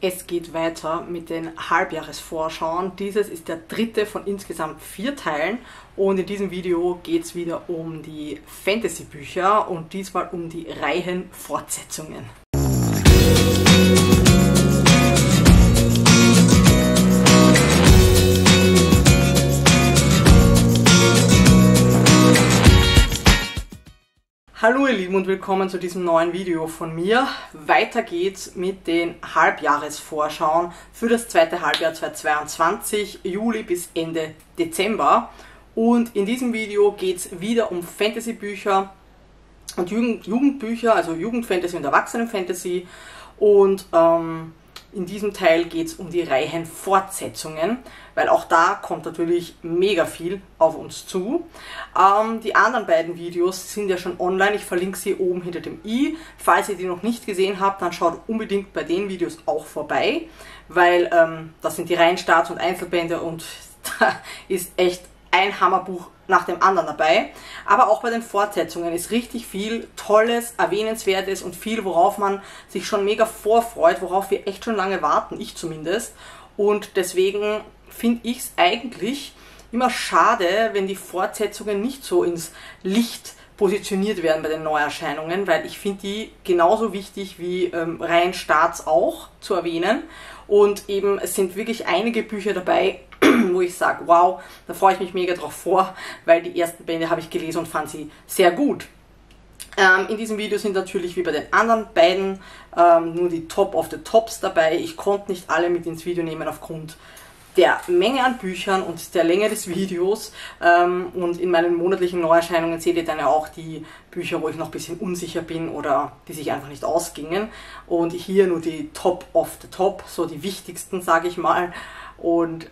Es geht weiter mit den Halbjahresvorschauen. Dieses ist der dritte von insgesamt 4 Teilen und in diesem Video geht es wieder um die Fantasy-Bücher und diesmal um die Reihenfortsetzungen. Hallo ihr Lieben und willkommen zu diesem neuen Video von mir. Weiter geht's mit den Halbjahresvorschauen für das zweite Halbjahr 2022, Juli bis Ende Dezember. Und in diesem Video geht's wieder um Fantasy-Bücher und Jugendbücher, also Jugendfantasy und Erwachsenenfantasy. Und in diesem Teil geht es um die Reihenfortsetzungen, weil auch da kommt natürlich mega viel auf uns zu. Die anderen beiden Videos sind ja schon online, ich verlinke sie oben hinter dem i. Falls ihr die noch nicht gesehen habt, dann schaut unbedingt bei den Videos auch vorbei, weil das sind die Reihenstarts und Einzelbände und da ist echt ein Hammerbuch nach dem anderen dabei. Aber auch bei den Fortsetzungen ist richtig viel Tolles, Erwähnenswertes und viel, worauf man sich schon mega vorfreut, worauf wir echt schon lange warten, ich zumindest. Und deswegen finde ich es eigentlich immer schade, wenn die Fortsetzungen nicht so ins Licht positioniert werden bei den Neuerscheinungen, weil ich finde die genauso wichtig wie Reihenstarts auch zu erwähnen. Und eben, es sind wirklich einige Bücher dabei, wo ich sage, wow, da freue ich mich mega drauf vor, weil die ersten Bände habe ich gelesen und fand sie sehr gut. In diesem Video sind natürlich wie bei den anderen beiden nur die Top of the Tops dabei. Ich konnte nicht alle mit ins Video nehmen aufgrund der Menge an Büchern und der Länge des Videos. Und in meinen monatlichen Neuerscheinungen seht ihr dann ja auch die Bücher, wo ich noch ein bisschen unsicher bin oder die sich einfach nicht ausgingen. Und hier nur die Top of the Top, so die wichtigsten, sage ich mal. Und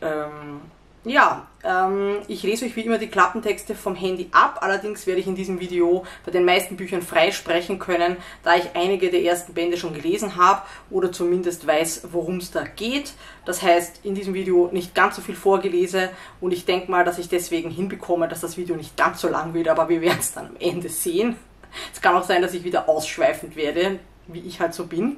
ich lese euch wie immer die Klappentexte vom Handy ab, allerdings werde ich in diesem Video bei den meisten Büchern frei sprechen können, da ich einige der ersten Bände schon gelesen habe oder zumindest weiß, worum es da geht. Das heißt, in diesem Video nicht ganz so viel vorgelese und ich denke mal, dass ich deswegen hinbekomme, dass das Video nicht ganz so lang wird, aber wir werden es dann am Ende sehen. Es kann auch sein, dass ich wieder ausschweifend werde, wie ich halt so bin.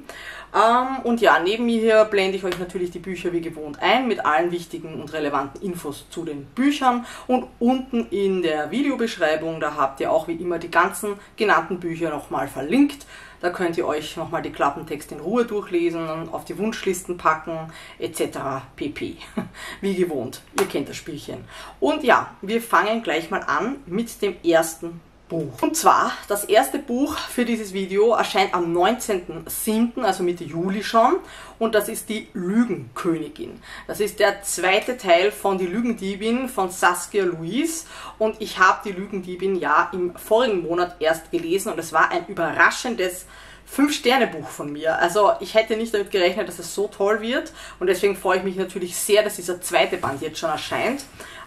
Und ja, neben mir hier blende ich euch natürlich die Bücher wie gewohnt ein, mit allen wichtigen und relevanten Infos zu den Büchern. Und unten in der Videobeschreibung, da habt ihr auch wie immer die ganzen genannten Bücher nochmal verlinkt. Da könnt ihr euch nochmal die Klappentexte in Ruhe durchlesen, auf die Wunschlisten packen, etc. pp. Wie gewohnt, ihr kennt das Spielchen. Und ja, wir fangen gleich mal an mit dem ersten Buch. Und zwar, das erste Buch für dieses Video erscheint am 19.07., also Mitte Juli schon, und das ist die Lügenkönigin. Das ist der zweite Teil von Die Lügendiebin von Saskia Louise und ich habe Die Lügendiebin ja im vorigen Monat erst gelesen und es war ein überraschendes 5-Sterne-Buch von mir. Also ich hätte nicht damit gerechnet, dass es so toll wird und deswegen freue ich mich natürlich sehr, dass dieser zweite Band jetzt schon erscheint.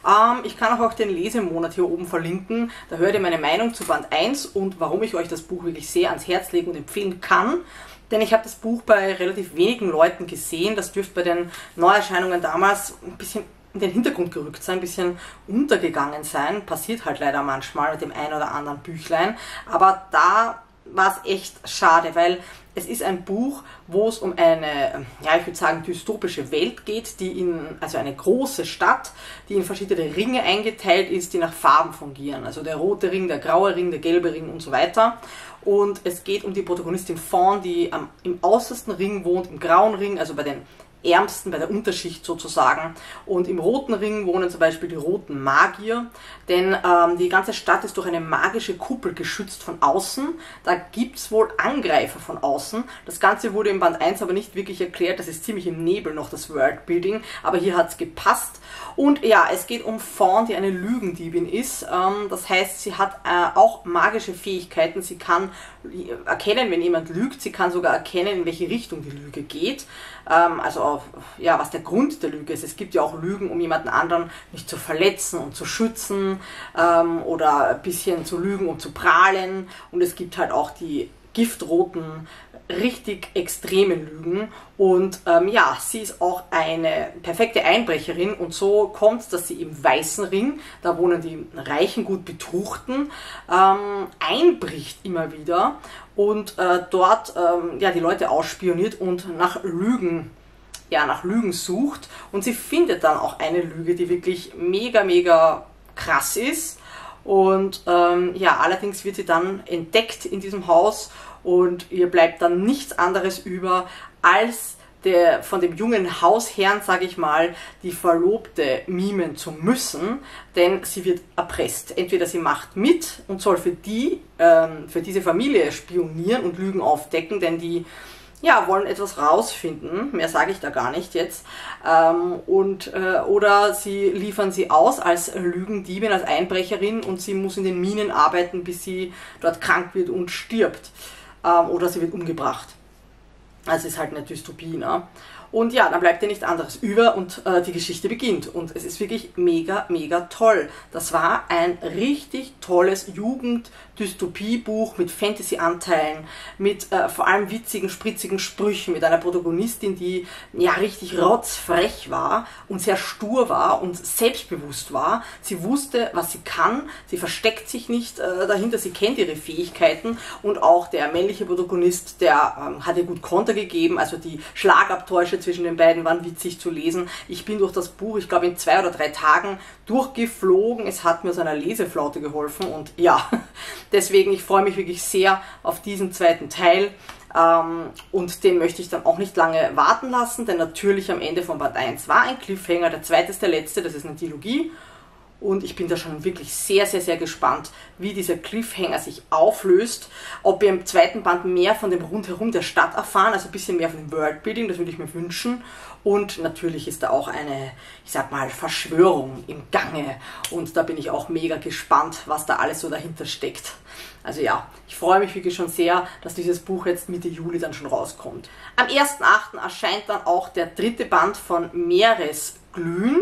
Ich kann auch den Lesemonat hier oben verlinken, da hört ihr meine Meinung zu Band 1 und warum ich euch das Buch wirklich sehr ans Herz legen und empfehlen kann. Denn ich habe das Buch bei relativ wenigen Leuten gesehen, das dürfte bei den Neuerscheinungen damals ein bisschen in den Hintergrund gerückt sein, ein bisschen untergegangen sein. Passiert halt leider manchmal mit dem einen oder anderen Büchlein, aber da war es echt schade, weil es ist ein Buch, wo es um eine, ja, ich würde sagen, dystopische Welt geht, also eine große Stadt, die in verschiedene Ringe eingeteilt ist, die nach Farben fungieren. Also der rote Ring, der graue Ring, der gelbe Ring und so weiter. Und es geht um die Protagonistin Fawn, die im äußersten Ring wohnt, im grauen Ring, also bei den Ärmsten, bei der Unterschicht sozusagen. Und im roten Ring wohnen zum Beispiel die roten Magier, denn die ganze Stadt ist durch eine magische Kuppel geschützt von außen. Da gibt es wohl Angreifer von außen. Das Ganze wurde im Band 1 aber nicht wirklich erklärt, das ist ziemlich im Nebel noch das Worldbuilding, aber hier hat es gepasst. Und ja, es geht um Fawn, die eine Lügendiebin ist. Das heißt, sie hat auch magische Fähigkeiten. Sie kann erkennen, wenn jemand lügt. Sie kann sogar erkennen, in welche Richtung die Lüge geht. Also ja, was der Grund der Lüge ist. Es gibt ja auch Lügen, um jemanden anderen nicht zu verletzen und zu schützen oder ein bisschen zu lügen, um zu prahlen. Und es gibt halt auch die giftroten, richtig extremen Lügen. Und ja, sie ist auch eine perfekte Einbrecherin und so kommt es, dass sie im Weißen Ring, da wohnen die reichen, gut Betuchten, einbricht immer wieder und dort ja, die Leute ausspioniert und nach Lügen ja, nach Lügen sucht und sie findet dann auch eine Lüge, die wirklich mega, mega krass ist. Und ja, allerdings wird sie dann entdeckt in diesem Haus und ihr bleibt dann nichts anderes über, als von dem jungen Hausherrn, sage ich mal, die Verlobte mimen zu müssen, denn sie wird erpresst. Entweder sie macht mit und soll für diese Familie spionieren und Lügen aufdecken, denn die ja, wollen etwas rausfinden, mehr sage ich da gar nicht jetzt, oder sie liefern sie aus als Lügendiebin, als Einbrecherin und sie muss in den Minen arbeiten, bis sie dort krank wird und stirbt, oder sie wird umgebracht. Also ist halt eine Dystopie, ne? Und ja, dann bleibt dir nichts anderes über und die Geschichte beginnt. Und es ist wirklich mega, mega toll. Das war ein richtig tolles Jugend-Dystopie-Buch mit Fantasy-Anteilen, mit vor allem witzigen, spritzigen Sprüchen, mit einer Protagonistin, die ja richtig rotzfrech war und sehr stur war und selbstbewusst war. Sie wusste, was sie kann, sie versteckt sich nicht dahinter, sie kennt ihre Fähigkeiten und auch der männliche Protagonist, der hat ihr gut Konter gegeben, also die Schlagabtäusche zwischen den beiden waren witzig zu lesen. Ich bin durch das Buch, ich glaube in 2 oder 3 Tagen durchgeflogen. Es hat mir aus einer Leseflaute geholfen und ja, deswegen, ich freue mich wirklich sehr auf diesen zweiten Teil und den möchte ich dann auch nicht lange warten lassen, denn natürlich am Ende von Band 1 war ein Cliffhanger, der zweite ist der letzte, das ist eine Dilogie. Und ich bin da schon wirklich sehr, sehr, sehr gespannt, wie dieser Cliffhanger sich auflöst. Ob wir im zweiten Band mehr von dem Rundherum der Stadt erfahren, also ein bisschen mehr von dem Worldbuilding, das würde ich mir wünschen. Und natürlich ist da auch eine, ich sag mal, Verschwörung im Gange. Und da bin ich auch mega gespannt, was da alles so dahinter steckt. Also ja, ich freue mich wirklich schon sehr, dass dieses Buch jetzt Mitte Juli dann schon rauskommt. Am 1.8. erscheint dann auch der 3. Band von Meeresglühen.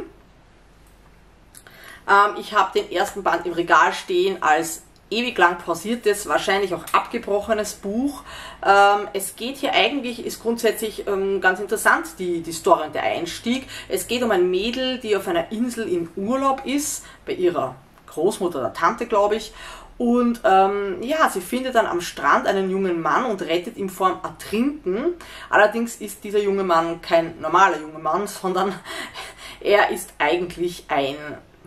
Ich habe den ersten Band im Regal stehen als ewig lang pausiertes, wahrscheinlich auch abgebrochenes Buch. Es geht hier eigentlich, ist grundsätzlich ganz interessant, die Story und der Einstieg. Es geht um ein Mädel, die auf einer Insel im Urlaub ist, bei ihrer Großmutter oder Tante, glaube ich. Und ja, sie findet dann am Strand einen jungen Mann und rettet ihn vor dem Ertrinken. Allerdings ist dieser junge Mann kein normaler junger Mann, sondern er ist eigentlich ein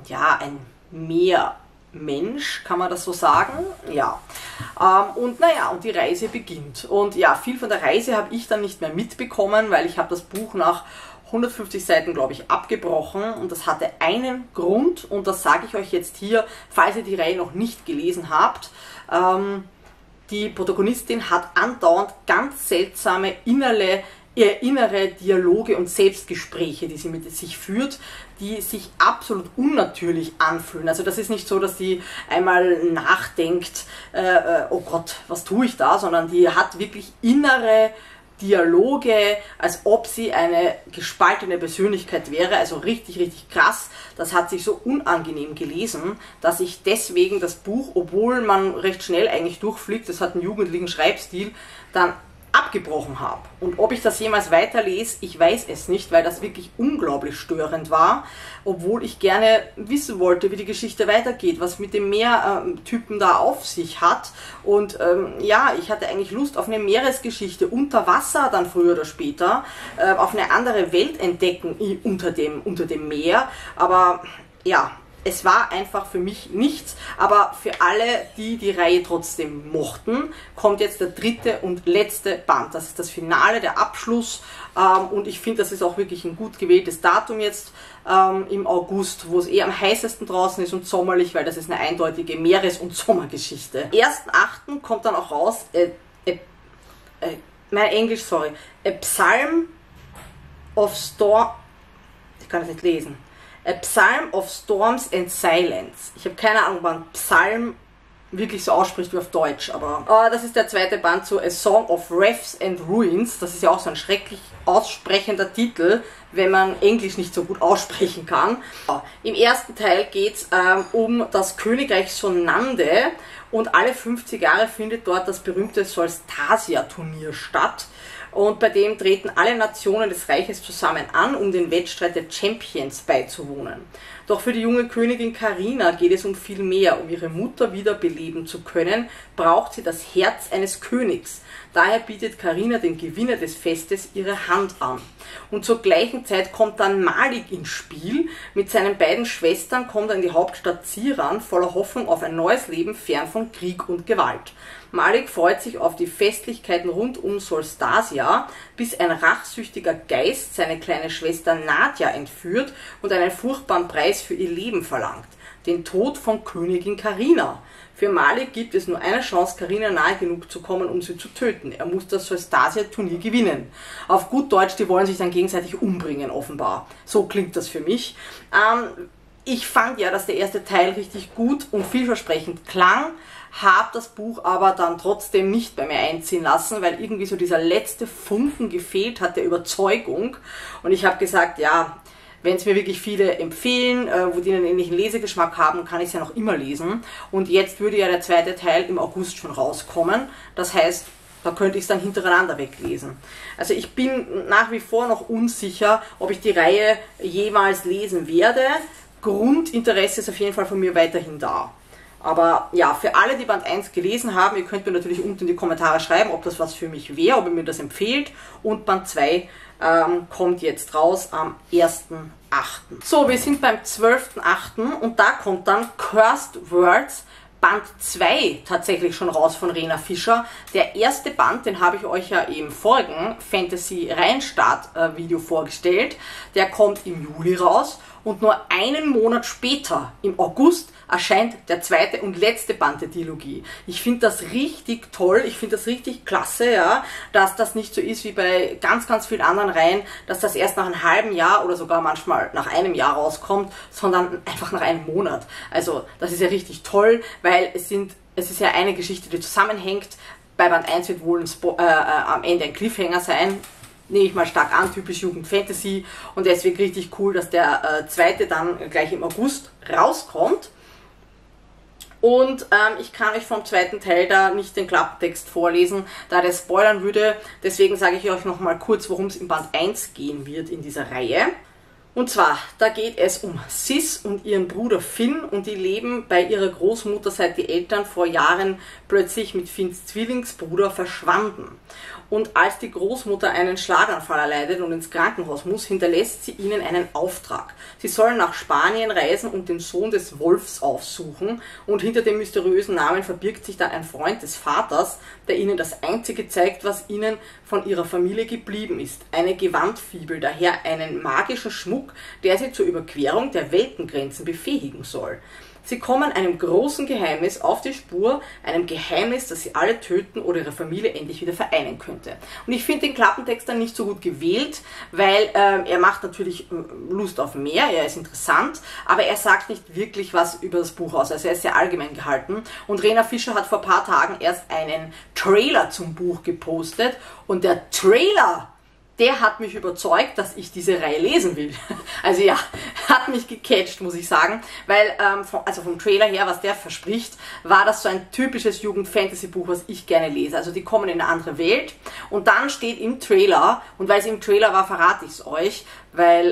Meermensch, kann man das so sagen? Ja. Und naja, und die Reise beginnt. Und ja, viel von der Reise habe ich dann nicht mehr mitbekommen, weil ich habe das Buch nach 150 Seiten, glaube ich, abgebrochen. Und das hatte einen Grund, und das sage ich euch jetzt hier, falls ihr die Reihe noch nicht gelesen habt. Die Protagonistin hat andauernd ganz seltsame innere Dialoge und Selbstgespräche, die sie mit sich führt, die sich absolut unnatürlich anfühlen. Also das ist nicht so, dass sie einmal nachdenkt, oh Gott, was tue ich da, sondern die hat wirklich innere Dialoge, als ob sie eine gespaltene Persönlichkeit wäre, also richtig, richtig krass. Das hat sich so unangenehm gelesen, dass ich deswegen das Buch, obwohl man recht schnell eigentlich durchfliegt, das hat einen jugendlichen Schreibstil, dann abgebrochen habe. Und ob ich das jemals weiterlese, ich weiß es nicht, weil das wirklich unglaublich störend war, obwohl ich gerne wissen wollte, wie die Geschichte weitergeht, was mit dem Meertypen da auf sich hat. Und ja, ich hatte eigentlich Lust auf eine Meeresgeschichte unter Wasser, dann früher oder später, auf eine andere Welt entdecken unter dem Meer. Aber ja, es war einfach für mich nichts, aber für alle, die die Reihe trotzdem mochten, kommt jetzt der 3. und letzte Band. Das ist das Finale, der Abschluss, und ich finde, das ist auch wirklich ein gut gewähltes Datum jetzt im August, wo es am heißesten draußen ist und sommerlich, weil das ist eine eindeutige Meeres- und Sommergeschichte. Am 1.8. kommt dann auch raus, mein Englisch, sorry, A Psalm of Storm, ich kann das nicht lesen. A Psalm of Storms and Silence. Ich habe keine Ahnung, wann Psalm wirklich so ausspricht wie auf Deutsch, aber das ist der 2. Band zu A Song of Wreaths and Ruins. Das ist ja auch so ein schrecklich aussprechender Titel, wenn man Englisch nicht so gut aussprechen kann. Im ersten Teil geht es um das Königreich Sonande und alle 50 Jahre findet dort das berühmte Solstasia-Turnier statt. und bei dem treten alle Nationen des Reiches zusammen an, um den Wettstreit der Champions beizuwohnen. Doch für die junge Königin Carina geht es um viel mehr. Um ihre Mutter wiederbeleben zu können, braucht sie das Herz eines Königs. Daher bietet Carina dem Gewinner des Festes ihre Hand an. Und zur gleichen Zeit kommt dann Malik ins Spiel. Mit seinen beiden Schwestern kommt er in die Hauptstadt Ziran, voller Hoffnung auf ein neues Leben fern von Krieg und Gewalt. Malik freut sich auf die Festlichkeiten rund um Solstasia, bis ein rachsüchtiger Geist seine kleine Schwester Nadja entführt und einen furchtbaren Preis für ihr Leben verlangt: den Tod von Königin Carina. Für Malik gibt es nur eine Chance, Carina nahe genug zu kommen, um sie zu töten. Er muss das Solstasia-Turnier gewinnen. Auf gut Deutsch, die wollen sich dann gegenseitig umbringen, offenbar. So klingt das für mich. Ich fand ja, dass der erste Teil richtig gut und vielversprechend klang, habe das Buch aber dann trotzdem nicht bei mir einziehen lassen, weil irgendwie so dieser letzte Funken gefehlt hat der Überzeugung. Und ich habe gesagt, ja, wenn es mir wirklich viele empfehlen, wo die einen ähnlichen Lesegeschmack haben, kann ich es ja noch immer lesen. Und jetzt würde ja der zweite Teil im August schon rauskommen. Das heißt, da könnte ich es dann hintereinander weglesen. Also ich bin nach wie vor noch unsicher, ob ich die Reihe jemals lesen werde. Grundinteresse ist auf jeden Fall von mir weiterhin da. Aber ja, für alle, die Band 1 gelesen haben, ihr könnt mir natürlich unten in die Kommentare schreiben, ob das was für mich wäre, ob ihr mir das empfehlt. Und Band 2 kommt jetzt raus am 1.8. So, wir sind beim 12.8. und da kommt dann Cursed Words Band 2 tatsächlich schon raus von Rena Fischer. Der erste Band, den habe ich euch ja im vorigen Fantasy Reinstart Video vorgestellt. Der kommt im Juli raus und nur einen Monat später, im August, erscheint der zweite und letzte Band der Dilogie. Ich finde das richtig toll, ich finde das richtig klasse, ja, dass das nicht so ist wie bei ganz, ganz vielen anderen Reihen, dass das erst nach einem halben Jahr oder sogar manchmal nach einem Jahr rauskommt, sondern einfach nach einem Monat. Also das ist ja richtig toll, weil es ist ja eine Geschichte, die zusammenhängt. Bei Band 1 wird wohl am Ende ein Cliffhanger sein, nehme ich mal stark an, typisch Jugend-Fantasy, und deswegen richtig cool, dass der zweite dann gleich im August rauskommt. Und ich kann euch vom zweiten Teil da nicht den Klappentext vorlesen, da der spoilern würde. Deswegen sage ich euch nochmal kurz, worum es in Band 1 gehen wird in dieser Reihe. Und zwar, da geht es um Sis und ihren Bruder Finn, und die leben bei ihrer Großmutter, seit die Eltern vor Jahren plötzlich mit Finns Zwillingsbruder verschwanden. Und als die Großmutter einen Schlaganfall erleidet und ins Krankenhaus muss, hinterlässt sie ihnen einen Auftrag. Sie sollen nach Spanien reisen und den Sohn des Wolfs aufsuchen, und hinter dem mysteriösen Namen verbirgt sich dann ein Freund des Vaters, der ihnen das Einzige zeigt, was ihnen von ihrer Familie geblieben ist: eine Gewandfibel, daher einen magischen Schmuck, der sie zur Überquerung der Weltengrenzen befähigen soll. Sie kommen einem großen Geheimnis auf die Spur, einem Geheimnis, das sie alle töten oder ihre Familie endlich wieder vereinen könnte. Und ich finde den Klappentext dann nicht so gut gewählt, weil er macht natürlich Lust auf mehr, er ist interessant, aber er sagt nicht wirklich was über das Buch aus. Also er ist sehr allgemein gehalten. Und Rena Fischer hat vor ein paar Tagen erst einen Trailer zum Buch gepostet, und der Trailer, der hat mich überzeugt, dass ich diese Reihe lesen will. Also ja, hat mich gecatcht, muss ich sagen, weil also vom Trailer her, was der verspricht, war das so ein typisches Jugend-Fantasy-Buch, was ich gerne lese. Also die kommen in eine andere Welt, und dann steht im Trailer, und weil es im Trailer war, verrate ich es euch, weil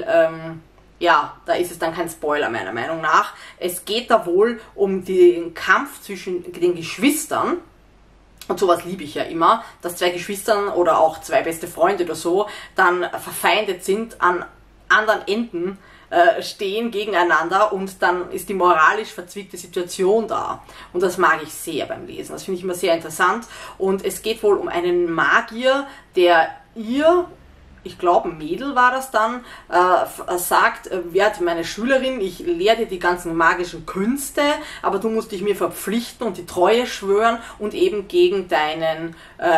ja, da ist es dann kein Spoiler meiner Meinung nach. Es geht da wohl um den Kampf zwischen den Geschwistern. Und sowas liebe ich ja immer, dass zwei Geschwistern oder auch zwei beste Freunde oder so dann verfeindet sind, an anderen Enden stehen gegeneinander, und dann ist die moralisch verzwickte Situation da. Und das mag ich sehr beim Lesen. Das finde ich immer sehr interessant. Und es geht wohl um einen Magier, der ich glaube ein Mädel war das dann, sagt, werde meine Schülerin, ich lehre dir die ganzen magischen Künste, aber du musst dich mir verpflichten und die Treue schwören und eben gegen deinen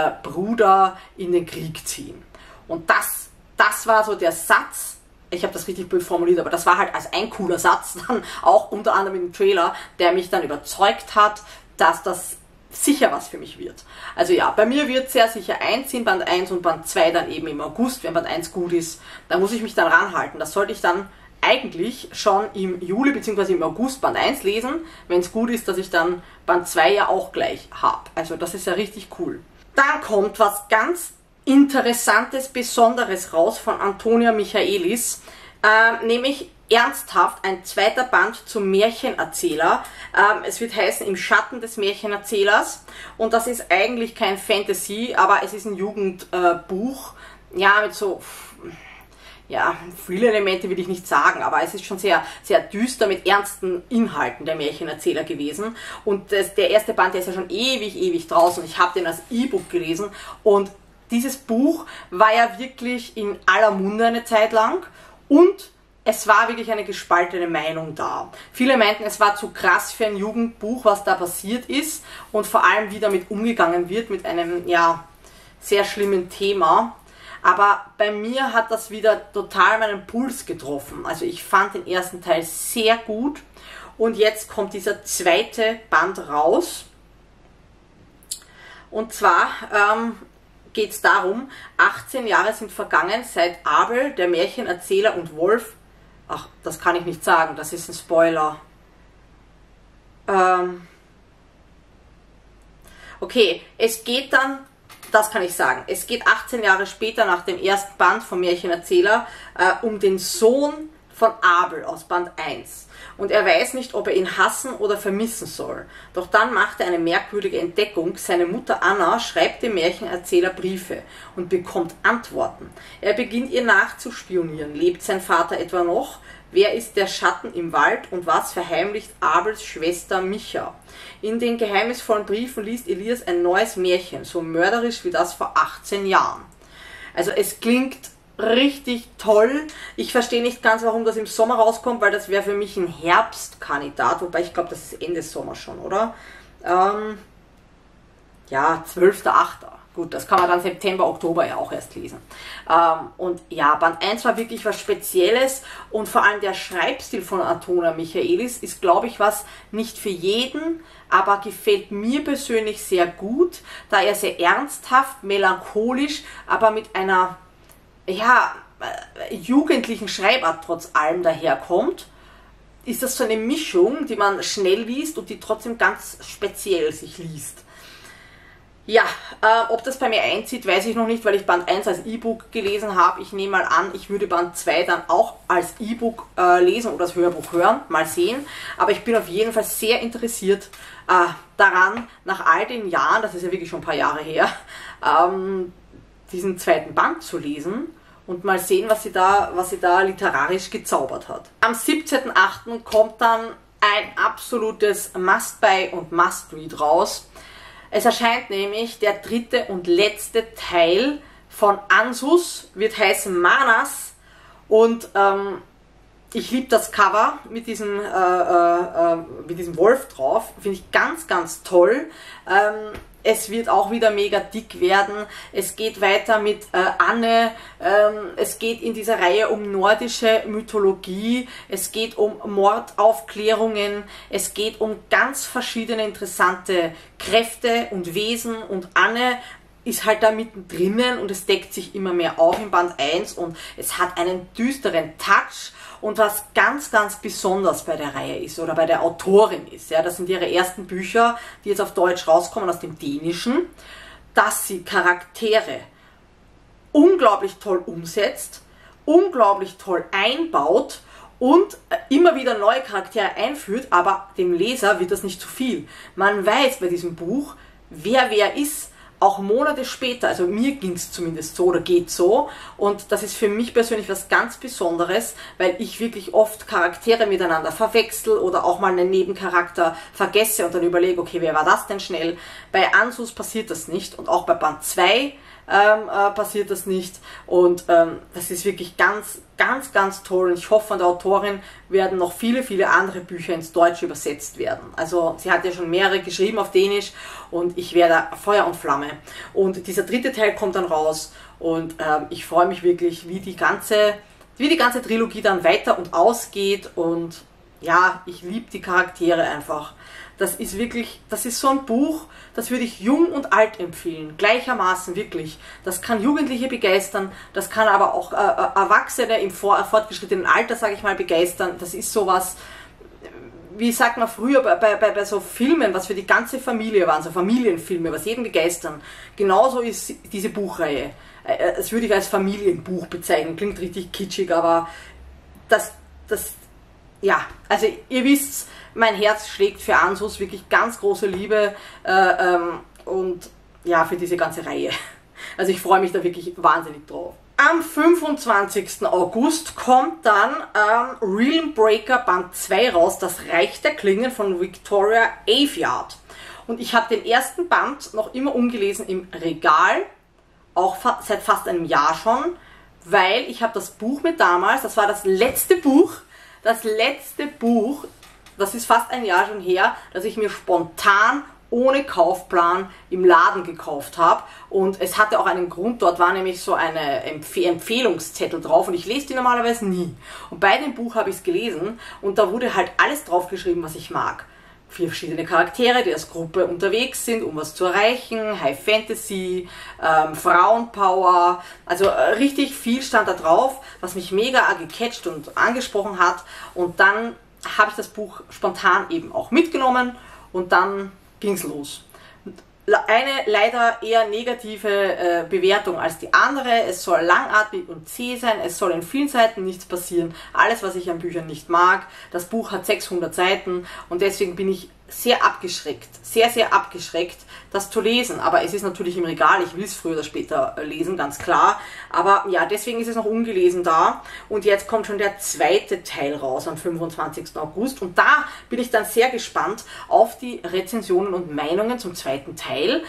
Bruder in den Krieg ziehen. Und das war so der Satz, ich habe das richtig blöd formuliert, aber das war halt als ein cooler Satz, dann auch unter anderem im Trailer, der mich dann überzeugt hat, dass das sicher was für mich wird. Also ja, bei mir wird sehr sicher einziehen, Band 1 und Band 2 dann eben im August, wenn Band 1 gut ist, da muss ich mich dann ranhalten. Das sollte ich dann eigentlich schon im Juli bzw. im August Band 1 lesen, wenn es gut ist, dass ich dann Band 2 ja auch gleich habe. Also das ist ja richtig cool. Dann kommt was ganz Interessantes, Besonderes raus von Antonia Michaelis, nämlich ernsthaft ein zweiter Band zum Märchenerzähler. Es wird heißen Im Schatten des Märchenerzählers, und das ist eigentlich kein Fantasy, aber es ist ein Jugendbuch, ja, mit so, ja, viele Elemente will ich nicht sagen, aber es ist schon sehr, sehr düster mit ernsten Inhalten der Märchenerzähler gewesen. Und der erste Band, der ist ja schon ewig draußen. Ich habe den als E-Book gelesen, und dieses Buch war ja wirklich in aller Munde eine Zeit lang, und es war wirklich eine gespaltene Meinung da. Viele meinten, es war zu krass für ein Jugendbuch, was da passiert ist, und vor allem wie damit umgegangen wird, mit einem, ja, sehr schlimmen Thema. Aber bei mir hat das wieder total meinen Puls getroffen. Also ich fand den ersten Teil sehr gut, und jetzt kommt dieser zweite Band raus. Und zwar geht es darum, 18 Jahre sind vergangen seit Abel, der Märchenerzähler, und Wolf, ach, das kann ich nicht sagen, das ist ein Spoiler. Okay, es geht dann, das kann ich sagen, es geht 18 Jahre später nach dem ersten Band vom Märchenerzähler um den Sohn von Abel aus Band 1. Und er weiß nicht, ob er ihn hassen oder vermissen soll. Doch dann macht er eine merkwürdige Entdeckung. Seine Mutter Anna schreibt dem Märchenerzähler Briefe und bekommt Antworten. Er beginnt ihr nachzuspionieren. Lebt sein Vater etwa noch? Wer ist der Schatten im Wald, und was verheimlicht Abels Schwester Micha? In den geheimnisvollen Briefen liest Elias ein neues Märchen, so mörderisch wie das vor 18 Jahren. Also es klingt richtig toll. Ich verstehe nicht ganz, warum das im Sommer rauskommt, weil das wäre für mich ein Herbstkandidat, wobei ich glaube, das ist Ende Sommer schon, oder? Ja, 12.8. Gut, das kann man dann September, Oktober ja auch erst lesen. Und ja, Band 1 war wirklich was Spezielles, und vor allem der Schreibstil von Antonia Michaelis ist, glaube ich, was nicht für jeden, aber gefällt mir persönlich sehr gut, da er sehr ernsthaft, melancholisch, aber mit einer, ja, jugendlichen Schreibart trotz allem daherkommt. Ist das so eine Mischung, die man schnell liest und die trotzdem ganz speziell sich liest. Ja, ob das bei mir einzieht, weiß ich noch nicht, weil ich Band 1 als E-Book gelesen habe. Ich nehme mal an, ich würde Band 2 dann auch als E-Book lesen oder als Hörbuch hören. Mal sehen. Aber ich bin auf jeden Fall sehr interessiert daran, nach all den Jahren, das ist ja wirklich schon ein paar Jahre her, diesen zweiten Band zu lesen und mal sehen, was sie da literarisch gezaubert hat. Am 17.8. kommt dann ein absolutes Must-Buy und Must-Read raus. Es erscheint nämlich der dritte und letzte Teil von Ansus, wird heißen Manas, und ich liebe das Cover mit diesem Wolf drauf, finde ich ganz toll. Es wird auch wieder mega dick werden. Es geht weiter mit Anne. Es geht in dieser Reihe um nordische Mythologie. Es geht um Mordaufklärungen. Es geht um ganz verschiedene interessante Kräfte und Wesen. Und Anne ist halt da mittendrin, und es deckt sich immer mehr auf in Band 1. Und es hat einen düsteren Touch. Und was ganz besonders bei der Reihe ist oder bei der Autorin ist, ja, das sind ihre ersten Bücher, die jetzt auf Deutsch rauskommen aus dem Dänischen, dass sie Charaktere unglaublich toll umsetzt, unglaublich toll einbaut und immer wieder neue Charaktere einführt, aber dem Leser wird das nicht zu viel. Man weiß bei diesem Buch, wer ist, auch Monate später, also mir ging es zumindest so oder geht so, und das ist für mich persönlich was ganz Besonderes, weil ich wirklich oft Charaktere miteinander verwechsel oder auch mal einen Nebencharakter vergesse und dann überlege, okay, wer war das denn schnell? Bei Ansus passiert das nicht, und auch bei Band 2 passiert das nicht, und das ist wirklich ganz toll, und ich hoffe, von der Autorin werden noch viele andere Bücher ins Deutsche übersetzt werden. Also sie hat ja schon mehrere geschrieben auf Dänisch, und ich werde Feuer und Flamme. Und dieser dritte Teil kommt dann raus, und ich freue mich wirklich, wie die ganze Trilogie dann weiter und ausgeht, und ja, ich liebe die Charaktere einfach. Das ist so ein Buch, das würde ich jung und alt empfehlen, gleichermaßen wirklich. Das kann Jugendliche begeistern, das kann aber auch Erwachsene im fortgeschrittenen Alter, sage ich mal, begeistern. Das ist sowas, wie sagt man früher bei so Filmen, was für die ganze Familie waren, so Familienfilme, was jeden begeistern. Genauso ist diese Buchreihe. das würde ich als Familienbuch bezeichnen. Klingt richtig kitschig, aber ja, also ihr wisst, mein Herz schlägt für Ansos, wirklich ganz große Liebe und ja, für diese ganze Reihe. Also ich freue mich da wirklich wahnsinnig drauf. Am 25. August kommt dann Realm Breaker Band 2 raus, das Reich der Klingen von Victoria Aveyard. Und ich habe den ersten Band noch immer ungelesen im Regal, auch seit fast einem Jahr schon, weil ich habe das Buch mit damals, das war das letzte Buch, das ist fast ein Jahr schon her, dass ich mir spontan ohne Kaufplan im Laden gekauft habe, und es hatte auch einen Grund, dort war nämlich so eine Empfehlungszettel drauf und ich lese die normalerweise nie. Und bei dem Buch habe ich es gelesen und da wurde halt alles draufgeschrieben, was ich mag. 4 verschiedene Charaktere, die als Gruppe unterwegs sind, um was zu erreichen, High Fantasy, Frauenpower, also richtig viel stand da drauf, was mich mega gecatcht und angesprochen hat, und dann habe ich das Buch spontan eben auch mitgenommen und dann ging's los. Eine leider eher negative Bewertung als die andere. Es soll langatmig und zäh sein, es soll in vielen Seiten nichts passieren. Alles, was ich an Büchern nicht mag. Das Buch hat 600 Seiten und deswegen bin ich sehr abgeschreckt, sehr abgeschreckt, das zu lesen. Aber es ist natürlich im Regal, ich will es früher oder später lesen, ganz klar. Aber ja, deswegen ist es noch ungelesen da. Und jetzt kommt schon der zweite Teil raus am 25. August. Und da bin ich dann sehr gespannt auf die Rezensionen und Meinungen zum zweiten Teil.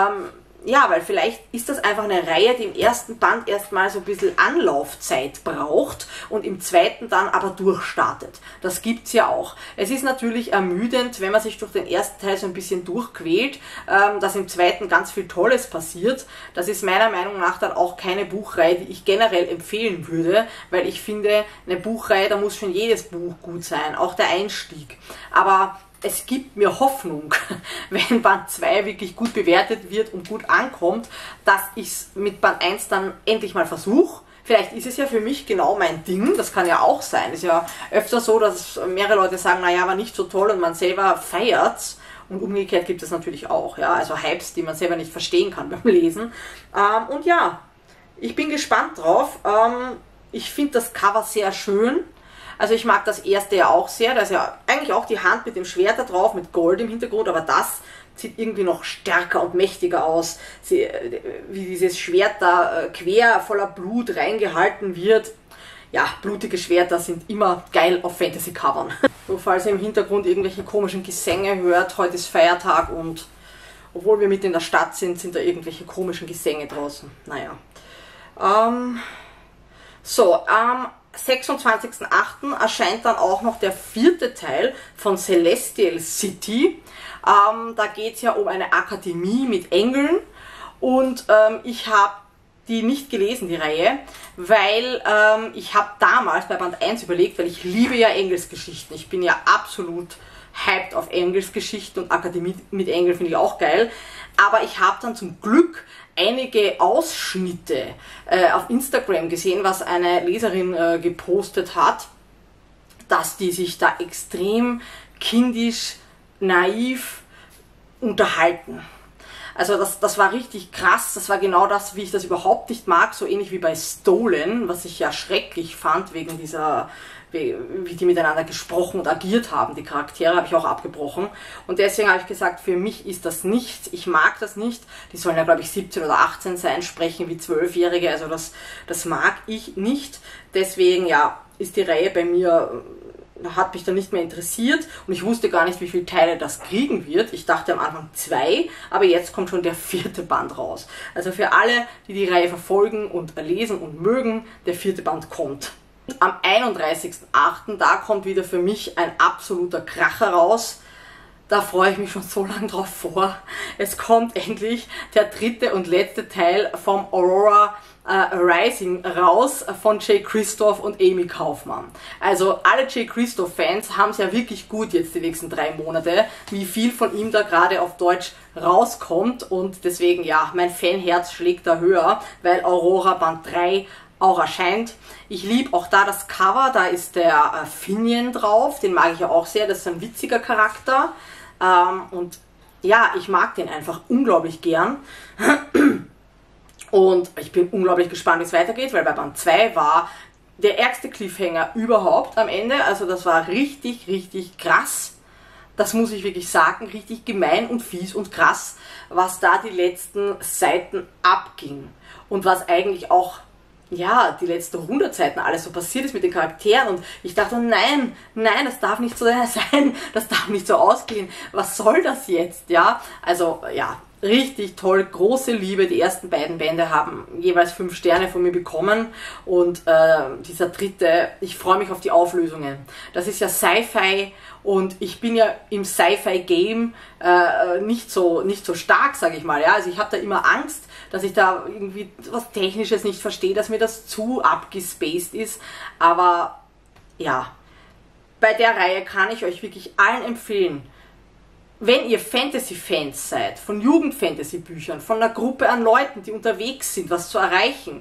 Ja, weil vielleicht ist das einfach eine Reihe, die im ersten Band erstmal so ein bisschen Anlaufzeit braucht und im zweiten dann aber durchstartet. Das gibt's ja auch. Es ist natürlich ermüdend, wenn man sich durch den ersten Teil so ein bisschen durchquält, dass im zweiten ganz viel Tolles passiert. Das ist meiner Meinung nach dann auch keine Buchreihe, die ich generell empfehlen würde, weil ich finde, eine Buchreihe, da muss schon jedes Buch gut sein, auch der Einstieg. Aber es gibt mir Hoffnung, wenn Band 2 wirklich gut bewertet wird und gut ankommt, dass ich es mit Band 1 dann endlich mal versuche. Vielleicht ist es ja für mich genau mein Ding, das kann ja auch sein. Es ist ja öfter so, dass mehrere Leute sagen, naja, war nicht so toll und man selber feiert's. Und umgekehrt gibt es natürlich auch, ja, also Hypes, die man selber nicht verstehen kann beim Lesen. Und ja, ich bin gespannt drauf. Ich finde das Cover sehr schön. Also ich mag das erste ja auch sehr, da ist ja eigentlich auch die Hand mit dem Schwert da drauf, mit Gold im Hintergrund, aber das sieht irgendwie noch stärker und mächtiger aus, wie dieses Schwert da quer voller Blut reingehalten wird. Ja, blutige Schwerter sind immer geil auf Fantasy-Covern. So, falls ihr im Hintergrund irgendwelche komischen Gesänge hört, heute ist Feiertag und obwohl wir mitten in der Stadt sind, sind da irgendwelche komischen Gesänge draußen. Naja. Am 26.08. erscheint dann auch noch der 4. Teil von Celestial City. Da geht es ja um eine Akademie mit Engeln und ich habe die nicht gelesen, die Reihe, weil ich habe damals bei Band 1 überlegt, weil ich liebe ja Engelsgeschichten. Ich bin ja absolut hyped auf Engelsgeschichten und Akademie mit Engeln finde ich auch geil. Aber ich habe dann zum Glück einige Ausschnitte auf Instagram gesehen, was eine Leserin gepostet hat, dass die sich da extrem kindisch, naiv unterhalten. Also das war richtig krass, das war genau das, wie ich das überhaupt nicht mag, so ähnlich wie bei Stolen, was ich ja schrecklich fand wegen dieser, wie die miteinander gesprochen und agiert haben, die Charaktere, habe ich auch abgebrochen. Und deswegen habe ich gesagt, für mich ist das nichts, ich mag das nicht. Die sollen ja, glaube ich, 17 oder 18 sein, sprechen wie 12-Jährige, also das mag ich nicht. Deswegen, ja, ist die Reihe bei mir, hat mich dann nicht mehr interessiert und ich wusste gar nicht, wie viele Teile das kriegen wird. Ich dachte am Anfang 2, aber jetzt kommt schon der 4. Band raus. Also für alle, die die Reihe verfolgen und lesen und mögen, der 4. Band kommt. Am 31.08. da kommt wieder für mich ein absoluter Kracher raus. Da freue ich mich schon so lange drauf vor. Es kommt endlich der 3. und letzte Teil vom Aurora Rising raus von Jay Kristoff und Amy Kaufman. Also alle Jay Kristoff Fans haben es ja wirklich gut jetzt die nächsten 3 Monate, wie viel von ihm da gerade auf Deutsch rauskommt, und deswegen, ja, mein Fanherz schlägt da höher, weil Aurora Band 3 auch erscheint. Ich liebe auch da das Cover, da ist der Finian drauf, den mag ich ja auch sehr, das ist ein witziger Charakter und ja, ich mag den einfach unglaublich gern. Und ich bin unglaublich gespannt, wie es weitergeht, weil bei Band 2 war der ärgste Cliffhanger überhaupt am Ende. Also das war richtig, richtig krass. Das muss ich wirklich sagen, richtig gemein und fies und krass, was da die letzten Seiten abging. Und was eigentlich auch, ja, die letzten 100 Seiten alles so passiert ist mit den Charakteren. Und ich dachte, nein, nein, das darf nicht so sein, das darf nicht so ausgehen. Was soll das jetzt, ja? Also, ja, richtig toll, große Liebe. Die ersten beiden Bände haben jeweils 5 Sterne von mir bekommen und dieser dritte, ich freue mich auf die Auflösungen. Das ist ja Sci-Fi und ich bin ja im Sci-Fi-Game nicht so stark, sage ich mal. Ja? Also ich habe da immer Angst, dass ich da irgendwie was Technisches nicht verstehe, dass mir das zu abgespaced ist. Aber ja, bei der Reihe kann ich euch wirklich allen empfehlen, wenn ihr Fantasy-Fans seid, von Jugend-Fantasy-Büchern, von einer Gruppe an Leuten, die unterwegs sind, was zu erreichen,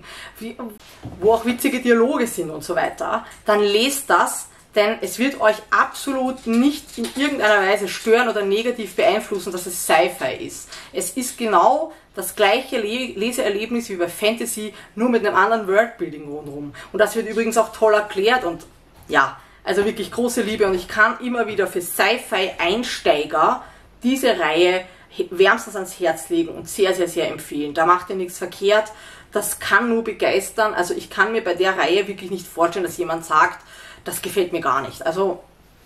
wo auch witzige Dialoge sind und so weiter, dann lest das, denn es wird euch absolut nicht in irgendeiner Weise stören oder negativ beeinflussen, dass es Sci-Fi ist. Es ist genau das gleiche Leseerlebnis wie bei Fantasy, nur mit einem anderen Worldbuilding rundherum. Und das wird übrigens auch toll erklärt und ja, also wirklich große Liebe und ich kann immer wieder für Sci-Fi-Einsteiger diese Reihe wärmstens ans Herz legen und sehr, sehr, sehr empfehlen. Da macht ihr nichts verkehrt, das kann nur begeistern. Also ich kann mir bei der Reihe wirklich nicht vorstellen, dass jemand sagt, das gefällt mir gar nicht. Also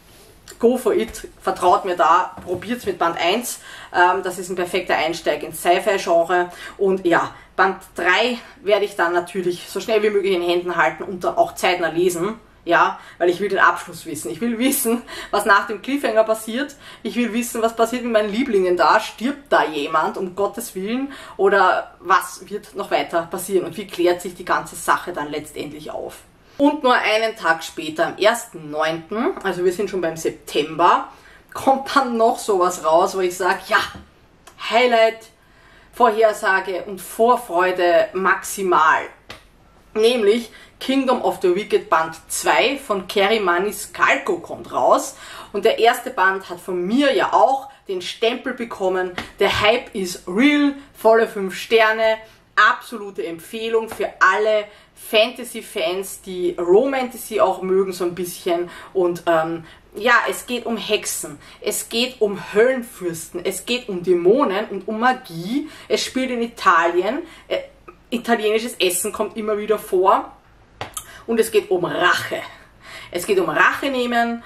go for it, vertraut mir da, probiert's mit Band 1. Das ist ein perfekter Einsteig ins Sci-Fi-Genre und ja, Band 3 werde ich dann natürlich so schnell wie möglich in Händen halten und dann auch zeitnah lesen. Ja, weil ich will den Abschluss wissen. Ich will wissen, was nach dem Cliffhanger passiert. Ich will wissen, was passiert mit meinen Lieblingen da. Stirbt da jemand, um Gottes Willen? Oder was wird noch weiter passieren? Und wie klärt sich die ganze Sache dann letztendlich auf? Und nur einen Tag später, am 1.9., also wir sind schon beim September, kommt dann noch sowas raus, wo ich sage, ja, Highlight, Vorhersage und Vorfreude maximal. Nämlich Kingdom of the Wicked Band 2 von Kerry Maniscalco kommt raus. Und der erste Band hat von mir ja auch den Stempel bekommen. Der Hype ist real, volle 5 Sterne, absolute Empfehlung für alle Fantasy-Fans, die Romantasy auch mögen so ein bisschen. Und ja, es geht um Hexen, es geht um Höllenfürsten, es geht um Dämonen und um Magie. Es spielt in Italien. Italienisches Essen kommt immer wieder vor und es geht um Rache. Es geht um Rache nehmen,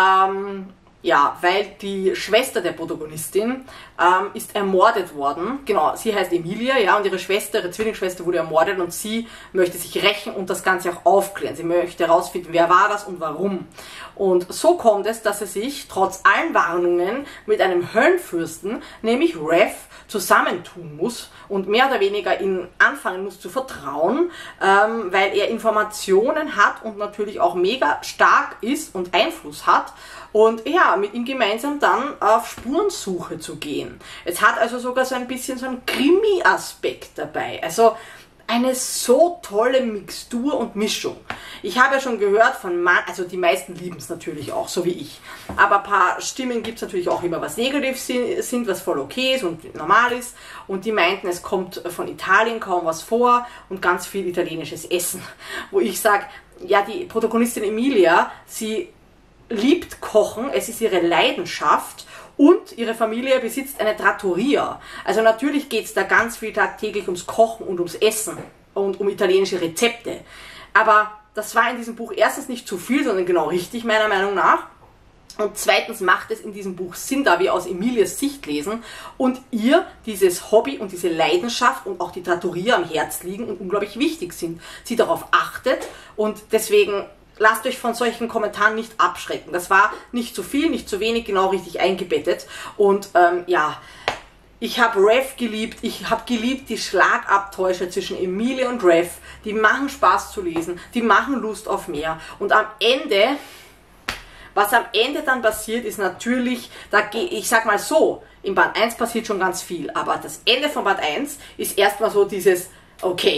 ja, weil die Schwester der Protagonistin ist ermordet worden. Genau, sie heißt Emilia, ja, und ihre Schwester, ihre Zwillingsschwester wurde ermordet und sie möchte sich rächen und das Ganze auch aufklären. Sie möchte herausfinden, wer war das und warum. Und so kommt es, dass sie sich trotz allen Warnungen mit einem Höllenfürsten, nämlich Rev, zusammentun muss und mehr oder weniger ihn anfangen muss zu vertrauen, weil er Informationen hat und natürlich auch mega stark ist und Einfluss hat und ja, mit ihm gemeinsam dann auf Spurensuche zu gehen. Es hat also sogar so ein bisschen so einen Krimi-Aspekt dabei. Also eine so tolle Mixtur und Mischung. Ich habe ja schon gehört von also die meisten lieben es natürlich auch, so wie ich. Aber ein paar Stimmen gibt es natürlich auch immer, was negativ sind, was voll okay ist und normal ist. Und die meinten, es kommt von Italien kaum was vor und ganz viel italienisches Essen. Wo ich sage, ja, die Protagonistin Emilia, sie liebt Kochen, es ist ihre Leidenschaft. Und ihre Familie besitzt eine Trattoria. Also natürlich geht es da ganz viel tagtäglich ums Kochen und ums Essen und um italienische Rezepte. Aber das war in diesem Buch erstens nicht zu viel, sondern genau richtig, meiner Meinung nach. Und zweitens macht es in diesem Buch Sinn, da wir aus Emilias Sicht lesen und ihr dieses Hobby und diese Leidenschaft und auch die Trattoria am Herz liegen und unglaublich wichtig sind. Sie darauf achtet und deswegen lasst euch von solchen Kommentaren nicht abschrecken. Das war nicht zu viel, nicht zu wenig, genau richtig eingebettet. Und ja, ich habe Rev geliebt. Ich habe geliebt die Schlagabtäusche zwischen Emilia und Rev. Die machen Spaß zu lesen. Die machen Lust auf mehr. Und am Ende, was am Ende dann passiert, ist natürlich, ich sag mal so, im Band 1 passiert schon ganz viel. Aber das Ende von Band 1 ist erstmal so dieses, okay,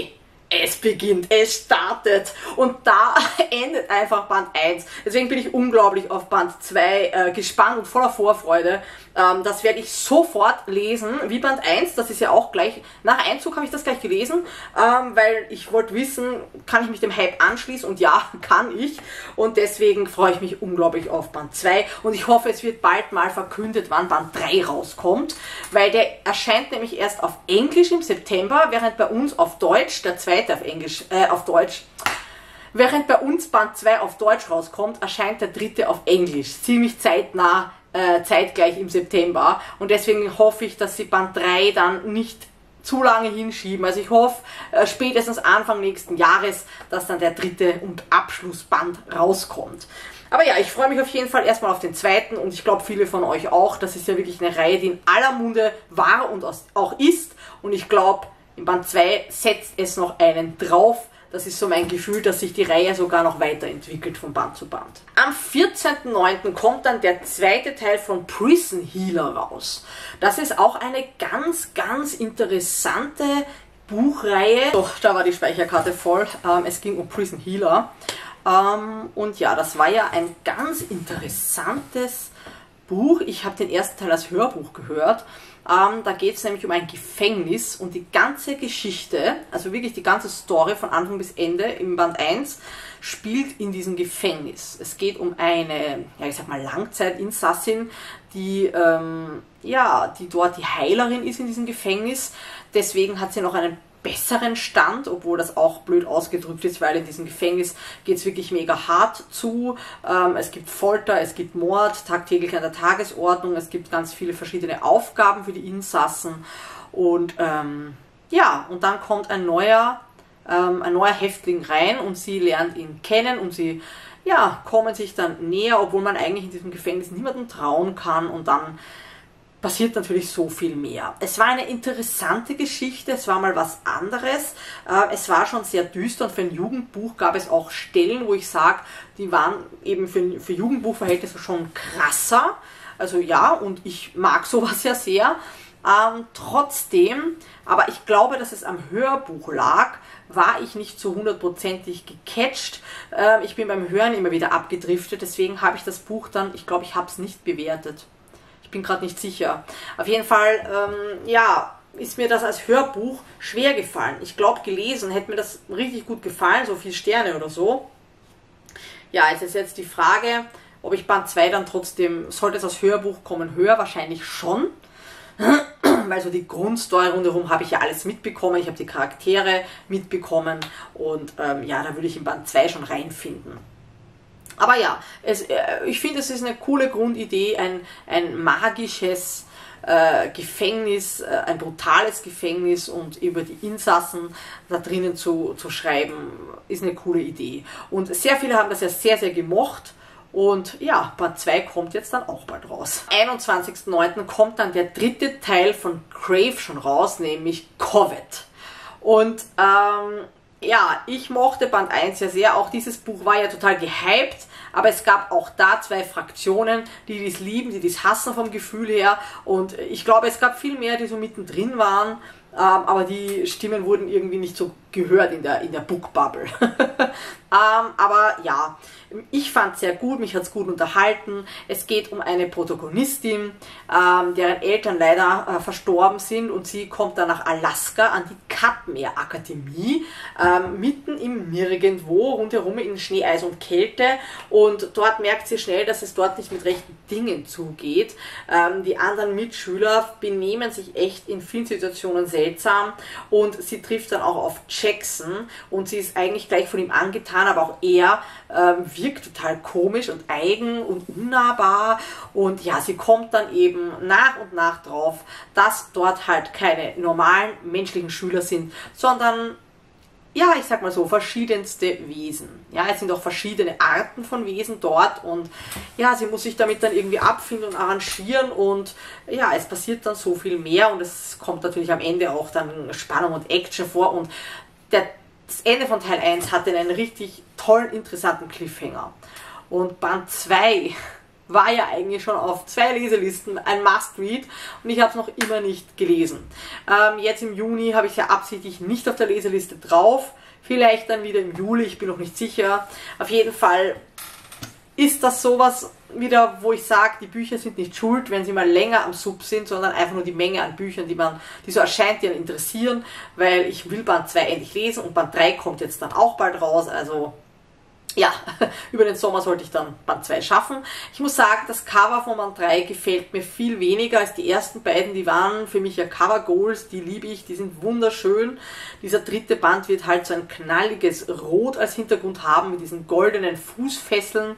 es beginnt, es startet und da endet einfach Band 1. Deswegen bin ich unglaublich auf Band 2 gespannt und voller Vorfreude. Das werde ich sofort lesen, wie Band 1. Das ist ja auch gleich, nach Einzug habe ich das gleich gelesen, weil ich wollte wissen, kann ich mich dem Hype anschließen? Und ja, kann ich. Und deswegen freue ich mich unglaublich auf Band 2 und ich hoffe, es wird bald mal verkündet, wann Band 3 rauskommt, weil der erscheint nämlich erst auf Englisch im September, während bei uns auf Deutsch, der zweite auf Deutsch, während bei uns Band 2 auf Deutsch rauskommt, erscheint der dritte auf Englisch. Ziemlich zeitnah, zeitgleich im September. Und deswegen hoffe ich, dass sie Band 3 dann nicht zu lange hinschieben. Also ich hoffe spätestens Anfang nächsten Jahres, dass dann der dritte und Abschlussband rauskommt. Aber ja, ich freue mich auf jeden Fall erstmal auf den zweiten und ich glaube viele von euch auch. Das ist ja wirklich eine Reihe, die in aller Munde war und auch ist. Und ich glaube, in Band 2 setzt es noch einen drauf. Das ist so mein Gefühl, dass sich die Reihe sogar noch weiterentwickelt von Band zu Band. Am 14.09. kommt dann der zweite Teil von Prison Healer raus. Das ist auch eine ganz, ganz interessante Buchreihe. So, da war die Speicherkarte voll. Es ging um Prison Healer. Und ja, das war ja ein ganz interessantes Buch. Ich habe den ersten Teil als Hörbuch gehört. Da geht es nämlich um ein Gefängnis und die ganze Geschichte, also wirklich die ganze Story von Anfang bis Ende im Band 1 spielt in diesem Gefängnis. Es geht um eine, ja ich sag mal Langzeitinsassin, die dort die Heilerin ist in diesem Gefängnis. Deswegen hat sie noch einen besseren Stand, obwohl das auch blöd ausgedrückt ist, weil in diesem Gefängnis geht es wirklich mega hart zu. Es gibt Folter, es gibt Mord, tagtäglich an der Tagesordnung, es gibt ganz viele verschiedene Aufgaben für die Insassen und und dann kommt ein neuer Häftling rein und sie lernt ihn kennen und sie kommen sich dann näher, obwohl man eigentlich in diesem Gefängnis niemandem trauen kann und dann passiert natürlich so viel mehr. Es war eine interessante Geschichte, es war mal was anderes. Es war schon sehr düster und für ein Jugendbuch gab es auch Stellen, wo ich sage, die waren eben für Jugendbuchverhältnisse schon krasser. Also ja, und ich mag sowas ja sehr. Trotzdem, aber ich glaube, dass es am Hörbuch lag, war ich nicht so hundertprozentig gecatcht. Ich bin beim Hören immer wieder abgedriftet, deswegen habe ich das Buch dann, ich glaube, ich habe es nicht bewertet. Ich bin gerade nicht sicher. Auf jeden Fall, ist mir das als Hörbuch schwer gefallen. Ich glaube, gelesen hätte mir das richtig gut gefallen, so 4 Sterne oder so. Ja, es ist jetzt die Frage, ob ich Band 2 dann trotzdem, sollte es als Hörbuch kommen, höre, wahrscheinlich schon. Weil so die Grundstory rundherum habe ich ja alles mitbekommen. Ich habe die Charaktere mitbekommen und da würde ich in Band 2 schon reinfinden. Aber ja, ich finde, es ist eine coole Grundidee, ein magisches Gefängnis, ein brutales Gefängnis und über die Insassen da drinnen zu schreiben, ist eine coole Idee. Und sehr viele haben das ja sehr, sehr gemocht. Und ja, Band 2 kommt jetzt dann auch bald raus. Am 21.09. kommt dann der dritte Teil von Crave schon raus, nämlich Covet. Und ich mochte Band 1 ja sehr, auch dieses Buch war ja total gehypt, aber es gab auch da 2 Fraktionen, die dies lieben, die dies hassen vom Gefühl her und ich glaube, es gab viel mehr, die so mittendrin waren, aber die Stimmen wurden irgendwie nicht so gehört in der Bookbubble. Aber ja, ich fand es sehr gut, mich hat es gut unterhalten. Es geht um eine Protagonistin, deren Eltern leider verstorben sind und sie kommt dann nach Alaska an die Katmere Akademie, mitten im Nirgendwo, rundherum in Schnee, Eis und Kälte und dort merkt sie schnell, dass es dort nicht mit rechten Dingen zugeht. Die anderen Mitschüler benehmen sich echt in vielen Situationen seltsam und sie trifft dann auch auf Jackson und sie ist eigentlich gleich von ihm angetan, aber auch er wirkt total komisch und eigen und unnahbar und ja, sie kommt dann eben nach und nach drauf, dass dort halt keine normalen menschlichen Schüler sind, sondern ja, ich sag mal so, verschiedenste Wesen. Ja, es sind auch verschiedene Arten von Wesen dort und ja, sie muss sich damit dann irgendwie abfinden und arrangieren und ja, es passiert dann so viel mehr und es kommt natürlich am Ende auch dann Spannung und Action vor und das Ende von Teil 1 hatte einen richtig tollen, interessanten Cliffhanger. Und Band 2 war ja eigentlich schon auf 2 Leselisten ein Must-Read und ich habe es noch immer nicht gelesen. Jetzt im Juni habe ich es ja absichtlich nicht auf der Leseliste drauf, vielleicht dann wieder im Juli, ich bin noch nicht sicher. Auf jeden Fall ist das sowas wieder, wo ich sage, die Bücher sind nicht schuld, wenn sie mal länger am Sub sind, sondern einfach nur die Menge an Büchern, die so erscheint, die einen interessieren, weil ich will Band 2 endlich lesen und Band 3 kommt jetzt dann auch bald raus, also ja, über den Sommer sollte ich dann Band 2 schaffen. Ich muss sagen, das Cover von Band 3 gefällt mir viel weniger als die ersten beiden. Die waren für mich ja Cover Goals, die liebe ich, die sind wunderschön. Dieser 3. Band wird halt so ein knalliges Rot als Hintergrund haben mit diesen goldenen Fußfesseln.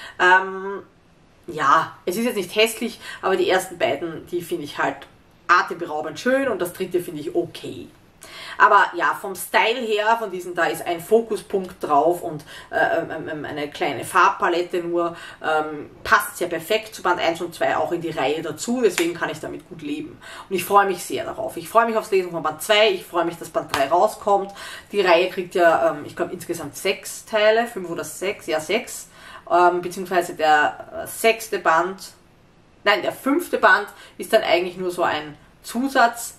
Ja, es ist jetzt nicht hässlich, aber die ersten beiden, die finde ich halt atemberaubend schön und das 3. finde ich okay. Aber ja, vom Style her, von diesen, da ist ein Fokuspunkt drauf und eine kleine Farbpalette nur, passt sehr perfekt zu Band 1 und 2 auch in die Reihe dazu, deswegen kann ich damit gut leben. Und ich freue mich sehr darauf. Ich freue mich aufs Lesen von Band 2, ich freue mich, dass Band 3 rauskommt. Die Reihe kriegt ja, ich glaube, insgesamt 6 Teile, 5 oder 6, ja 6, beziehungsweise der 6. Band, nein, der 5. Band ist dann eigentlich nur so ein Zusatz,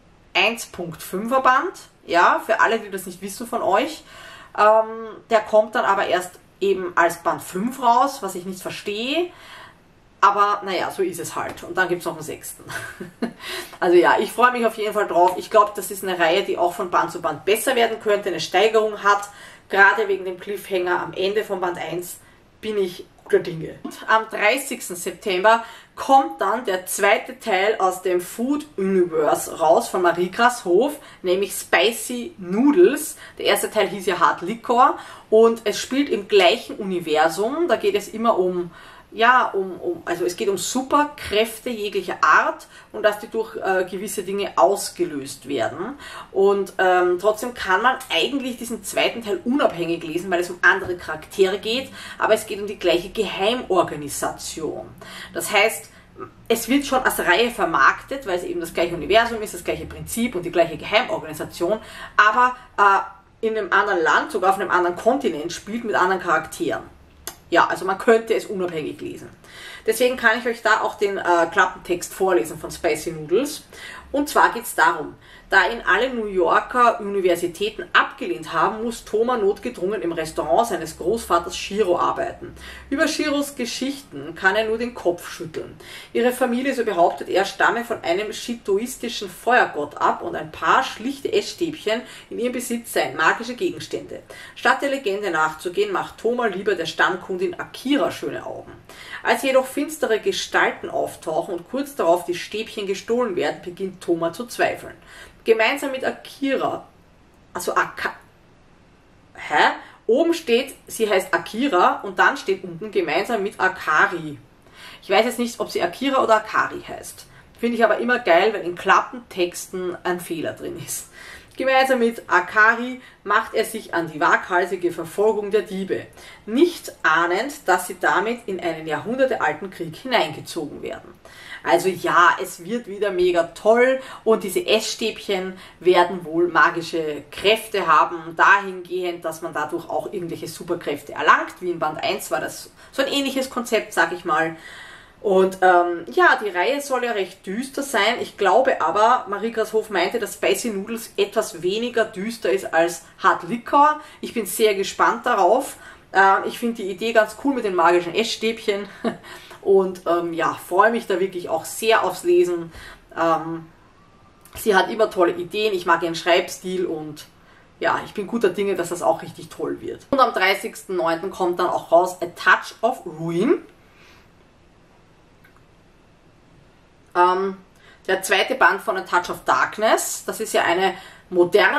1.5er Band, ja, für alle, die das nicht wissen von euch. Der kommt dann aber erst eben als Band 5 raus, was ich nicht verstehe. Aber naja, so ist es halt. Und dann gibt es noch einen 6. Also ja, ich freue mich auf jeden Fall drauf. Ich glaube, das ist eine Reihe, die auch von Band zu Band besser werden könnte, eine Steigerung hat. Gerade wegen dem Cliffhanger am Ende von Band 1 bin ich guter Dinge. Am 30. September kommt dann der 2. Teil aus dem Food Universe raus von Marie Grashof, nämlich Spicy Noodles. Der erste Teil hieß ja Hard Liquor und es spielt im gleichen Universum. Da geht es immer um, ja, also es geht um Superkräfte jeglicher Art und dass die durch gewisse Dinge ausgelöst werden. Und trotzdem kann man eigentlich diesen 2. Teil unabhängig lesen, weil es um andere Charaktere geht, aber es geht um die gleiche Geheimorganisation. Das heißt, es wird schon als Reihe vermarktet, weil es eben das gleiche Universum ist, das gleiche Prinzip und die gleiche Geheimorganisation, aber in einem anderen Land, sogar auf einem anderen Kontinent spielt mit anderen Charakteren. Ja, also man könnte es unabhängig lesen. Deswegen kann ich euch da auch den Klappentext vorlesen von Spicy Noodles. Und zwar geht es darum, da ihn alle New Yorker Universitäten abgelehnt haben, muss Toma notgedrungen im Restaurant seines Großvaters Shiro arbeiten. Über Shiros Geschichten kann er nur den Kopf schütteln. Ihre Familie, so behauptet er, stamme von einem shintoistischen Feuergott ab und ein paar schlichte Essstäbchen in ihrem Besitz seien magische Gegenstände. Statt der Legende nachzugehen, macht Toma lieber der Stammkundin Akira schöne Augen. Als jedoch finstere Gestalten auftauchen und kurz darauf die Stäbchen gestohlen werden, beginnt Toma zu zweifeln. Gemeinsam mit Akira, also Oben steht, sie heißt Akira und dann steht unten gemeinsam mit Akari. Ich weiß jetzt nicht, ob sie Akira oder Akari heißt. Finde ich aber immer geil, wenn in Klappentexten ein Fehler drin ist. Gemeinsam mit Akari macht er sich an die waghalsige Verfolgung der Diebe, nicht ahnend, dass sie damit in einen jahrhundertealten Krieg hineingezogen werden. Also ja, es wird wieder mega toll und diese Essstäbchen werden wohl magische Kräfte haben, dahingehend, dass man dadurch auch irgendwelche Superkräfte erlangt. Wie in Band 1 war das so ein ähnliches Konzept, sag ich mal. Und ja, die Reihe soll ja recht düster sein. Ich glaube aber, Marie Grashof meinte, dass Spicy Noodles etwas weniger düster ist als Hard Liquor. Ich bin sehr gespannt darauf. Ich finde die Idee ganz cool mit den magischen Essstäbchen. Und ja, freue mich da wirklich auch sehr aufs Lesen. Sie hat immer tolle Ideen. Ich mag ihren Schreibstil und ja, ich bin guter Dinge, dass das auch richtig toll wird. Und am 30.09. kommt dann auch raus A Touch of Ruin. Der 2. Band von A Touch of Darkness, das ist ja eine moderne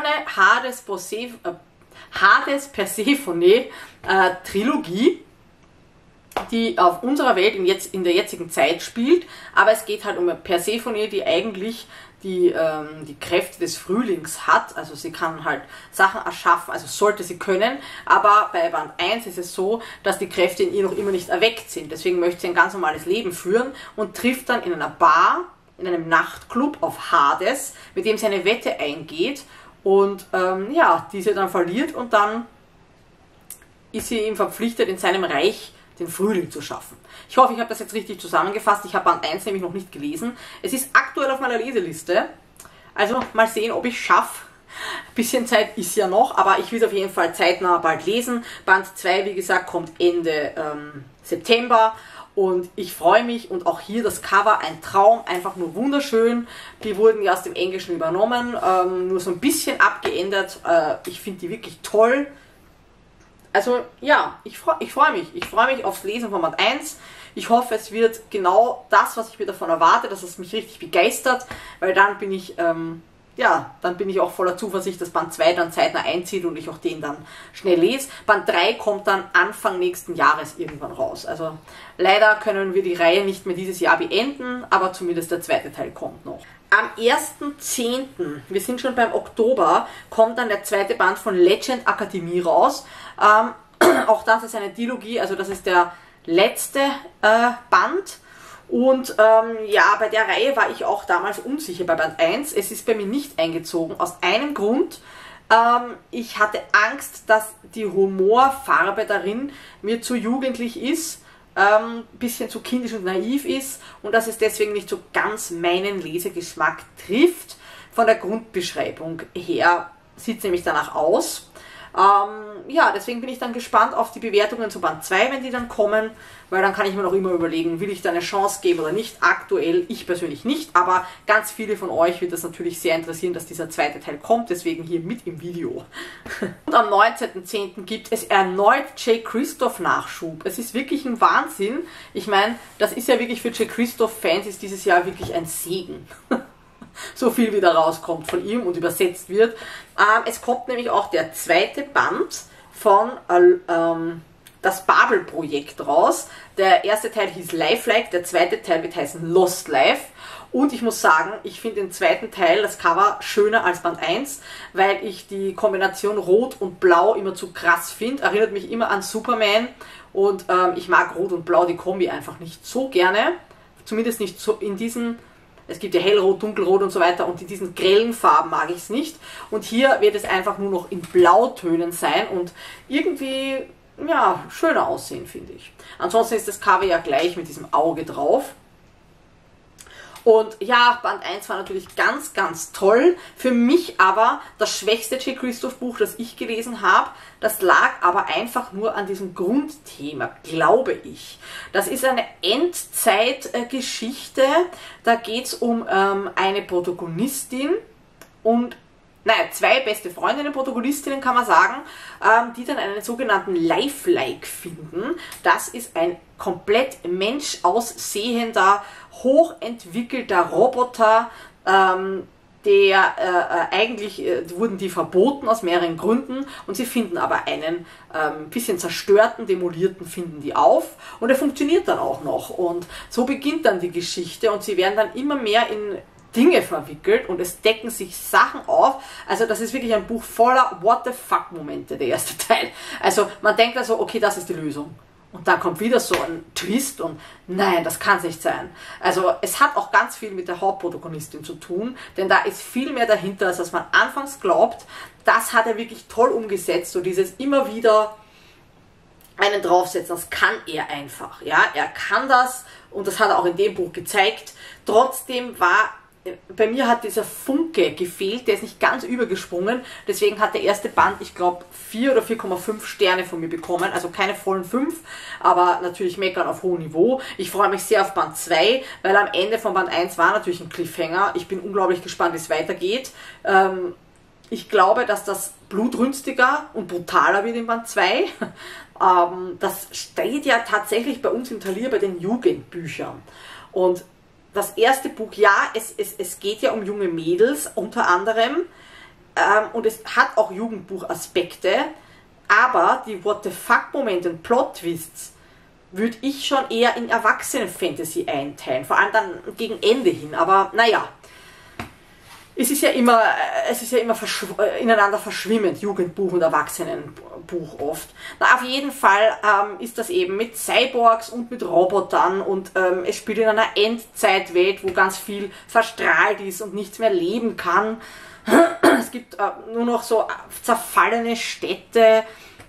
Hades Persephone Trilogie, die auf unserer Welt in der jetzigen Zeit spielt, aber es geht halt um Persephone, die eigentlich die Kräfte des Frühlings hat, also sie kann halt Sachen erschaffen, also sollte sie können, aber bei Band 1 ist es so, dass die Kräfte in ihr noch immer nicht erweckt sind, deswegen möchte sie ein ganz normales Leben führen und trifft dann in einer Bar, in einem Nachtclub auf Hades, mit dem sie eine Wette eingeht und ja, diese dann verliert und dann ist sie ihm verpflichtet, in seinem Reich den Frühling zu schaffen. Ich hoffe, ich habe das jetzt richtig zusammengefasst. Ich habe Band 1 nämlich noch nicht gelesen. Es ist aktuell auf meiner Leseliste. Also mal sehen, ob ich es schaffe. Ein bisschen Zeit ist ja noch, aber ich will es auf jeden Fall zeitnah bald lesen. Band 2, wie gesagt, kommt Ende September und ich freue mich. Und auch hier das Cover, ein Traum, einfach nur wunderschön. Die wurden ja aus dem Englischen übernommen, nur so ein bisschen abgeändert. Ich finde die wirklich toll. Also ja, ich freue mich. Ich freue mich aufs Lesen von Band 1. Ich hoffe, es wird genau das, was ich mir davon erwarte, dass es mich richtig begeistert, weil dann bin ich... dann bin ich auch voller Zuversicht, dass Band 2 dann zeitnah einzieht und ich auch den dann schnell lese. Band 3 kommt dann Anfang nächsten Jahres irgendwann raus. Also leider können wir die Reihe nicht mehr dieses Jahr beenden, aber zumindest der zweite Teil kommt noch. Am 1.10., wir sind schon beim Oktober, kommt dann der zweite Band von Legend Akademie raus. Auch das ist eine Dilogie, also das ist der letzte Band. Und ja, bei der Reihe war ich auch damals unsicher bei Band 1. Es ist bei mir nicht eingezogen, aus einem Grund. Ich hatte Angst, dass die Humorfarbe darin mir zu jugendlich ist, bisschen zu kindisch und naiv ist und dass es deswegen nicht so ganz meinen Lesegeschmack trifft. Von der Grundbeschreibung her sieht es nämlich danach aus. Ja, deswegen bin ich dann gespannt auf die Bewertungen zu Band 2, wenn die dann kommen, weil dann kann ich mir noch immer überlegen, will ich da eine Chance geben oder nicht. Aktuell, ich persönlich nicht, aber ganz viele von euch wird das natürlich sehr interessieren, dass dieser zweite Teil kommt, deswegen hier mit im Video. Und am 19.10. gibt es erneut J. Christoph Nachschub. Es ist wirklich ein Wahnsinn. Ich meine, das ist ja wirklich für J. Christoph-Fans ist dieses Jahr wirklich ein Segen. So viel wieder rauskommt von ihm und übersetzt wird. Es kommt nämlich auch der zweite Band von das Babel-Projekt raus. Der erste Teil hieß Lifelike, der zweite Teil wird heißen Lost Life. Und ich muss sagen, ich finde den zweiten Teil, das Cover, schöner als Band 1, weil ich die Kombination Rot und Blau immer zu krass finde. Erinnert mich immer an Superman und ich mag Rot und Blau, die Kombi einfach nicht so gerne. Zumindest nicht so in diesen... Es gibt ja hellrot, dunkelrot und so weiter und in diesen grellen Farben mag ich es nicht. Und hier wird es einfach nur noch in Blautönen sein und irgendwie, ja, schöner aussehen, finde ich. Ansonsten ist das Cover ja gleich mit diesem Auge drauf. Und ja, Band 1 war natürlich ganz, ganz toll. Für mich aber das schwächste J. Christoph Buch, das ich gelesen habe. Das lag aber einfach nur an diesem Grundthema, glaube ich. Das ist eine Endzeitgeschichte. Da geht es um eine Protagonistin und zwei beste Freundinnen, Protagonistinnen kann man sagen, die dann einen sogenannten Lifelike finden. Das ist ein komplett menschaussehender, hochentwickelter Roboter, eigentlich wurden die verboten aus mehreren Gründen und sie finden aber einen bisschen zerstörten, demolierten, finden die auf und er funktioniert dann auch noch und so beginnt dann die Geschichte und sie werden dann immer mehr in Dinge verwickelt und es decken sich Sachen auf. Also das ist wirklich ein Buch voller What the fuck Momente, der erste Teil. Also man denkt also, okay, das ist die Lösung. Und dann kommt wieder so ein Twist und nein, das kann es nicht sein. Also es hat auch ganz viel mit der Hauptprotagonistin zu tun, denn da ist viel mehr dahinter, als was man anfangs glaubt. Das hat er wirklich toll umgesetzt, so dieses immer wieder einen draufsetzen, das kann er einfach. Ja, er kann das und das hat er auch in dem Buch gezeigt. Trotzdem bei mir hat dieser Funke gefehlt, der ist nicht ganz übergesprungen, deswegen hat der erste Band, ich glaube, 4 oder 4,5 Sterne von mir bekommen, also keine vollen 5, aber natürlich meckern auf hohem Niveau. Ich freue mich sehr auf Band 2, weil am Ende von Band 1 war natürlich ein Cliffhanger. Ich bin unglaublich gespannt, wie es weitergeht. Ich glaube, dass das blutrünstiger und brutaler wird in Band 2. Das steht ja tatsächlich bei uns im Talier bei den Jugendbüchern. Und das erste Buch, ja, es geht ja um junge Mädels unter anderem und es hat auch Jugendbuchaspekte, aber die What the fuck Momente und Plot-Twists würde ich schon eher in Erwachsenen-Fantasy einteilen, vor allem dann gegen Ende hin, aber naja. Es ist ja immer ineinander verschwimmend, Jugendbuch und Erwachsenenbuch oft. Na, auf jeden Fall ist das eben mit Cyborgs und mit Robotern und es spielt in einer Endzeitwelt, wo ganz viel verstrahlt ist und nichts mehr leben kann. Es gibt nur noch so zerfallene Städte.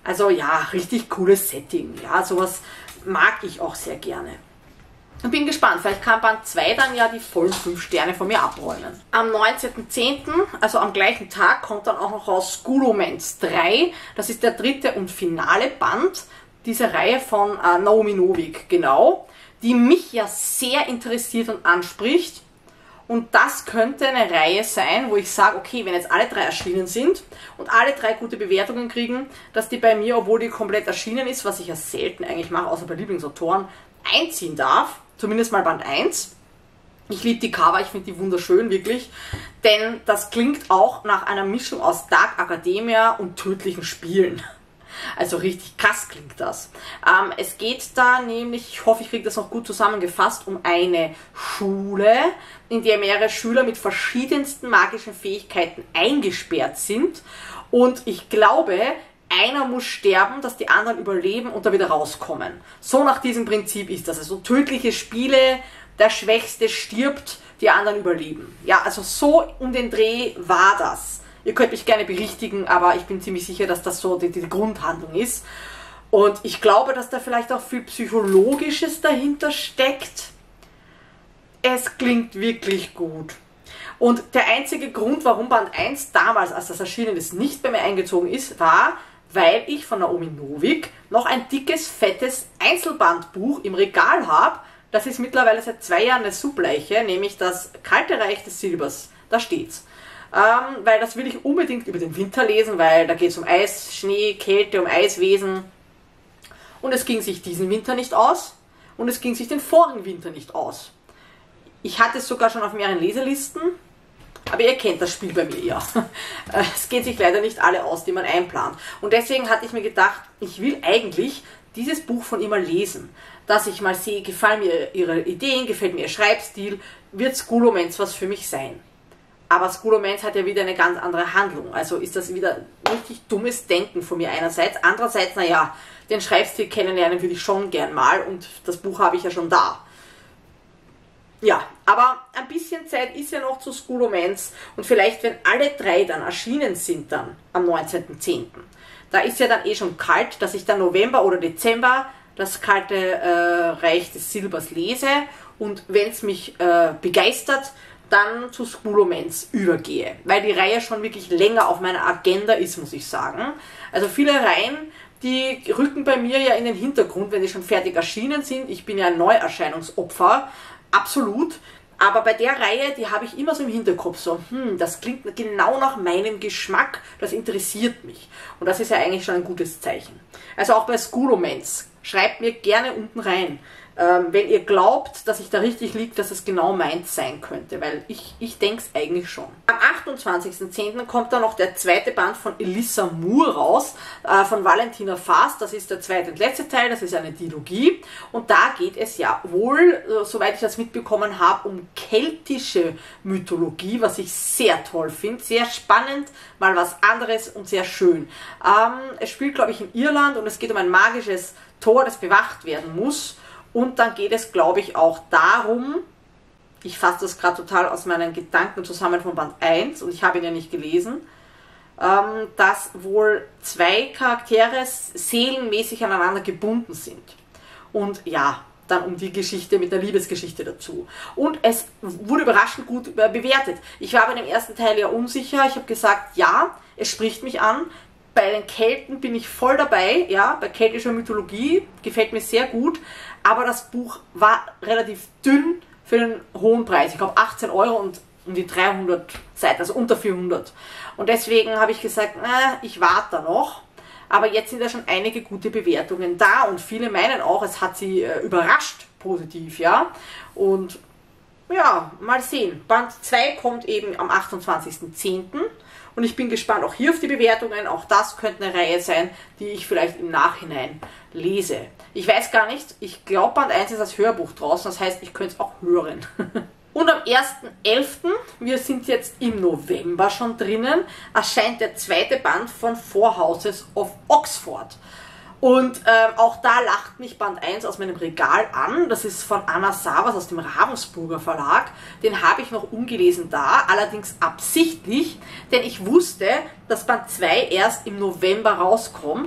Also ja, richtig cooles Setting. Ja, sowas mag ich auch sehr gerne. Ich bin gespannt, vielleicht kann Band 2 dann ja die vollen 5 Sterne von mir abräumen. Am 19.10., also am gleichen Tag, kommt dann auch noch raus Schoolomance 3. Das ist der dritte und finale Band dieser Reihe von Naomi Novik, genau, die mich ja sehr interessiert und anspricht. Und das könnte eine Reihe sein, wo ich sage, okay, wenn jetzt alle 3 erschienen sind und alle 3 gute Bewertungen kriegen, dass die bei mir, obwohl die komplett erschienen ist, was ich ja selten eigentlich mache, außer bei Lieblingsautoren, einziehen darf. Zumindest mal Band 1. Ich liebe die Cover, ich finde die wunderschön, wirklich. Denn das klingt auch nach einer Mischung aus Dark Academia und tödlichen Spielen. Also richtig krass klingt das. Es geht da nämlich, ich hoffe, ich kriege das noch gut zusammengefasst, um eine Schule, in der mehrere Schüler mit verschiedensten magischen Fähigkeiten eingesperrt sind. Und ich glaube, einer muss sterben, dass die anderen überleben und da wieder rauskommen. So nach diesem Prinzip ist das. Also tödliche Spiele, der Schwächste stirbt, die anderen überleben. Ja, also so um den Dreh war das. Ihr könnt mich gerne berichtigen, aber ich bin ziemlich sicher, dass das so die Grundhandlung ist. Und ich glaube, dass da vielleicht auch viel Psychologisches dahinter steckt. Es klingt wirklich gut. Und der einzige Grund, warum Band 1 damals, als das erschienen ist, nicht bei mir eingezogen ist, war, weil ich von Naomi Novik noch ein dickes, fettes Einzelbandbuch im Regal habe. Das ist mittlerweile seit 2 Jahren eine Subleiche, nämlich das Kalte Reich des Silbers. Da steht's. Weil das will ich unbedingt über den Winter lesen, weil da geht es um Eis, Schnee, Kälte, um Eiswesen. Und es ging sich diesen Winter nicht aus und es ging sich den vorigen Winter nicht aus. Ich hatte es sogar schon auf mehreren Leselisten. Aber ihr kennt das Spiel bei mir ja. Es geht sich leider nicht alle aus, die man einplant. Und deswegen hatte ich mir gedacht, ich will eigentlich dieses Buch von ihr mal lesen. Dass ich mal sehe, gefallen mir ihre Ideen, gefällt mir ihr Schreibstil, wird Schoolomance was für mich sein. Aber Schoolomance hat ja wieder eine ganz andere Handlung. Also ist das wieder richtig dummes Denken von mir einerseits. Andererseits, naja, den Schreibstil kennenlernen würde ich schon gern mal und das Buch habe ich ja schon da. Ja, aber ein bisschen Zeit ist ja noch zu Schoolomance und vielleicht, wenn alle 3 dann erschienen sind dann am 19.10., da ist ja dann eh schon kalt, dass ich dann November oder Dezember das Kalte Reich des Silbers lese und wenn es mich begeistert, dann zu Schoolomance übergehe, weil die Reihe schon wirklich länger auf meiner Agenda ist, muss ich sagen. Also viele Reihen, die rücken bei mir ja in den Hintergrund, wenn die schon fertig erschienen sind. Ich bin ja ein Neuerscheinungsopfer, absolut. Aber bei der Reihe, die habe ich immer so im Hinterkopf, so, das klingt genau nach meinem Geschmack, das interessiert mich. Und das ist ja eigentlich schon ein gutes Zeichen. Also auch bei Schoolomance, schreibt mir gerne unten rein, wenn ihr glaubt, dass ich da richtig liege, dass es genau meins sein könnte, weil ich denke es eigentlich schon. Am 28.10. kommt dann noch der zweite Band von Elissa Moore raus, von Valentina Fast. Das ist der zweite und letzte Teil, das ist eine Dilogie. Und da geht es ja wohl, soweit ich das mitbekommen habe, um keltische Mythologie, was ich sehr toll finde. Sehr spannend, mal was anderes und sehr schön. Es spielt, glaube ich, in Irland und es geht um ein magisches Tor, das bewacht werden muss. Und dann geht es, glaube ich, auch darum, ich fasse das gerade total aus meinen Gedanken zusammen von Band 1 und ich habe ihn ja nicht gelesen, dass wohl 2 Charaktere seelenmäßig aneinander gebunden sind. Und ja, dann um die Geschichte mit der Liebesgeschichte dazu. Und es wurde überraschend gut bewertet. Ich war bei dem ersten Teil ja unsicher, ich habe gesagt, ja, es spricht mich an. Bei den Kelten bin ich voll dabei, ja, bei keltischer Mythologie, gefällt mir sehr gut, aber das Buch war relativ dünn für den hohen Preis. Ich glaube 18 € und um die 300 Seiten, also unter 400. Und deswegen habe ich gesagt, ich warte da noch. Aber jetzt sind ja schon einige gute Bewertungen da und viele meinen auch, es hat sie überrascht positiv, ja. Und ja, mal sehen. Band 2 kommt eben am 28.10. Und ich bin gespannt auch hier auf die Bewertungen. Auch das könnte eine Reihe sein, die ich vielleicht im Nachhinein lese. Ich weiß gar nicht, ich glaube Band 1 ist als Hörbuch draußen, das heißt, ich könnte es auch hören. Und am 1.11., wir sind jetzt im November schon drinnen, erscheint der zweite Band von Four Houses of Oxford. Und auch da lacht mich Band 1 aus meinem Regal an. Das ist von Anna Savas aus dem Ravensburger Verlag. Den habe ich noch ungelesen da, allerdings absichtlich, denn ich wusste, dass Band 2 erst im November rauskommt.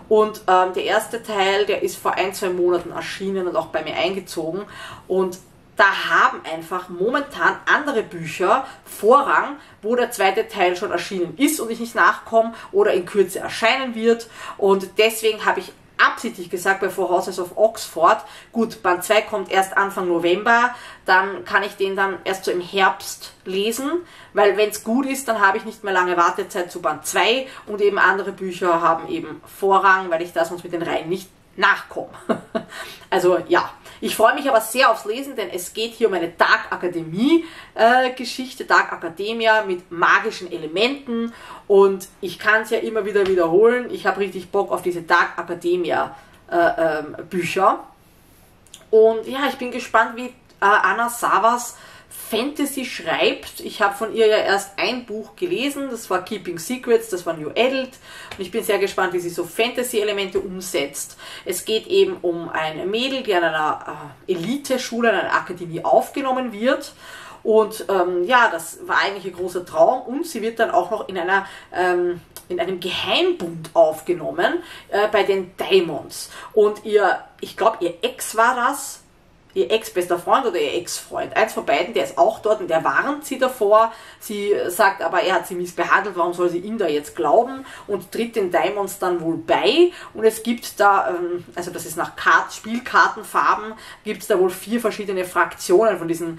Und der erste Teil, der ist vor 1-2 Monaten erschienen und auch bei mir eingezogen. Und da haben einfach momentan andere Bücher Vorrang, wo der zweite Teil schon erschienen ist und ich nicht nachkomme oder in Kürze erscheinen wird. Und deswegen habe ich absichtlich gesagt bei Four Houses of Oxford, gut, Band 2 kommt erst Anfang November, dann kann ich den dann erst so im Herbst lesen, weil wenn es gut ist, dann habe ich nicht mehr lange Wartezeit zu Band 2 und eben andere Bücher haben eben Vorrang, weil ich da sonst mit den Reihen nicht nachkomme. Also ja, ich freue mich aber sehr aufs Lesen, denn es geht hier um eine Dark Akademie Geschichte, Dark Academia mit magischen Elementen und ich kann es ja immer wieder wiederholen, ich habe richtig Bock auf diese Dark Academia Bücher und ja, ich bin gespannt, wie Anna Savas Fantasy schreibt. Ich habe von ihr ja erst ein Buch gelesen, das war Keeping Secrets, das war New Adult und ich bin sehr gespannt, wie sie so Fantasy-Elemente umsetzt. Es geht eben um eine Mädel, die an einer Elite-Schule, an einer Akademie aufgenommen wird und ja, das war eigentlich ein großer Traum und sie wird dann auch noch in einem Geheimbund aufgenommen bei den Daimons und ich glaube ihr Ex war das, ihr Ex-bester Freund oder ihr Ex-Freund. Eins von beiden, der ist auch dort und der warnt sie davor. Sie sagt aber, er hat sie missbehandelt, warum soll sie ihm da jetzt glauben? Und tritt den Daimons dann wohl bei. Und es gibt da, also das ist nach Spielkartenfarben, gibt es da wohl 4 verschiedene Fraktionen von diesen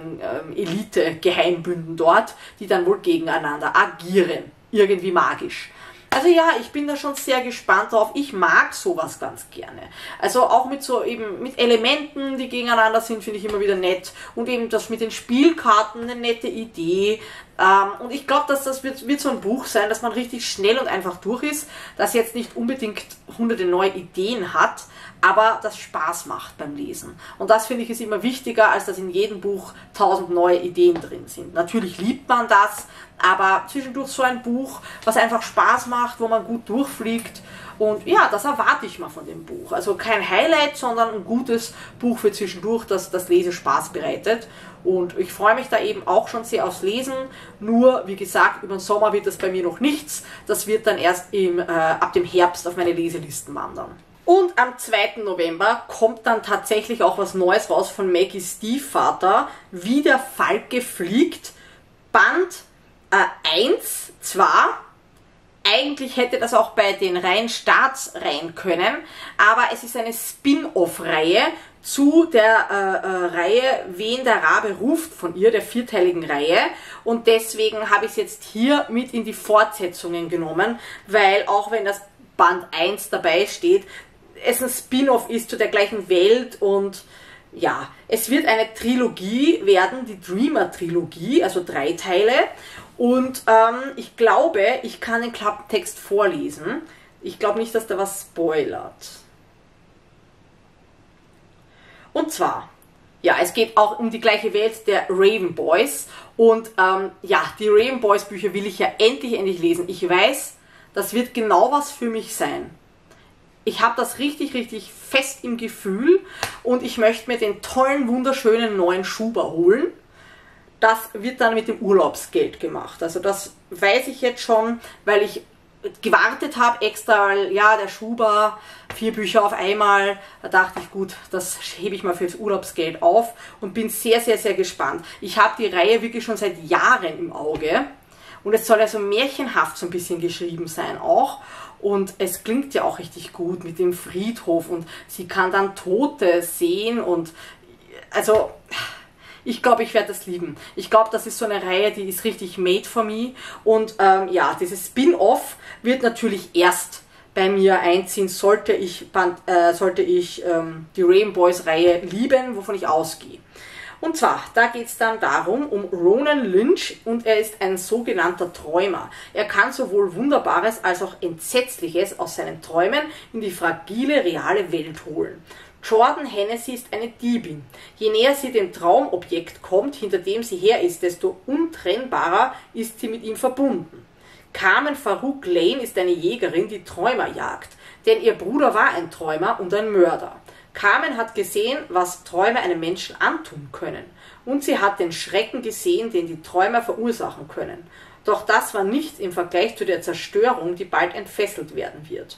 Elite-Geheimbünden dort, die dann wohl gegeneinander agieren. Irgendwie magisch. Also ja, ich bin da schon sehr gespannt drauf. Ich mag sowas ganz gerne. Also auch mit so eben mit Elementen, die gegeneinander sind, finde ich immer wieder nett. Und eben das mit den Spielkarten, eine nette Idee. Und ich glaube, dass das wird so ein Buch sein, dass man richtig schnell und einfach durch ist, das jetzt nicht unbedingt hunderte neue Ideen hat, aber das Spaß macht beim Lesen. Und das finde ich ist immer wichtiger, als dass in jedem Buch 1000 neue Ideen drin sind. Natürlich liebt man das, aber zwischendurch so ein Buch, was einfach Spaß macht, wo man gut durchfliegt. Und ja, das erwarte ich mal von dem Buch. Also kein Highlight, sondern ein gutes Buch für zwischendurch, das das Lesen Spaß bereitet. Und ich freue mich da eben auch schon sehr aufs Lesen. Nur, wie gesagt, über den Sommer wird das bei mir noch nichts. Das wird dann erst ab dem Herbst auf meine Leselisten wandern. Und am 2. November kommt dann tatsächlich auch was Neues raus von Maggies Stiefvater. Wie der Falke fliegt. Band 1 zwar. Eigentlich hätte das auch bei den Reihen Staatsreihen können, aber es ist eine Spin-off-Reihe zu der Reihe Wen der Rabe ruft von ihr, der 4-teiligen Reihe. Und deswegen habe ich es jetzt hier mit in die Fortsetzungen genommen, weil auch wenn das Band 1 dabei steht, es ein Spin-off ist zu der gleichen Welt und ja, es wird eine Trilogie werden, die Dreamer-Trilogie, also 3 Teile. Und ich glaube, ich kann den Klappentext vorlesen. Ich glaube nicht, dass da was spoilert. Und zwar, ja, es geht auch um die gleiche Welt der Raven Boys. Und ja, die Raven Boys Bücher will ich ja endlich lesen. Ich weiß, das wird genau was für mich sein. Ich habe das richtig fest im Gefühl und ich möchte mir den tollen, wunderschönen neuen Schuber holen. Das wird dann mit dem Urlaubsgeld gemacht. Also das weiß ich jetzt schon, weil ich gewartet habe extra, weil ja, der Schuber, 4 Bücher auf einmal, da dachte ich, gut, das hebe ich mal fürs Urlaubsgeld auf und bin sehr gespannt. Ich habe die Reihe wirklich schon seit Jahren im Auge und es soll also märchenhaft so ein bisschen geschrieben sein auch. Und es klingt ja auch richtig gut mit dem Friedhof und sie kann dann Tote sehen und also ich glaube, ich werde das lieben. Ich glaube, das ist so eine Reihe, die ist richtig made for me und ja, dieses Spin-off wird natürlich erst bei mir einziehen, sollte ich die Raven Boys Reihe lieben, wovon ich ausgehe. Und zwar, da geht es dann darum, um Ronan Lynch und er ist ein sogenannter Träumer. Er kann sowohl Wunderbares als auch Entsetzliches aus seinen Träumen in die fragile, reale Welt holen. Jordan Hennessy ist eine Diebin. Je näher sie dem Traumobjekt kommt, hinter dem sie her ist, desto untrennbarer ist sie mit ihm verbunden. Carmen Farouk Lane ist eine Jägerin, die Träumer jagt, denn ihr Bruder war ein Träumer und ein Mörder. Carmen hat gesehen, was Träume einem Menschen antun können. Und sie hat den Schrecken gesehen, den die Träume verursachen können. Doch das war nichts im Vergleich zu der Zerstörung, die bald entfesselt werden wird.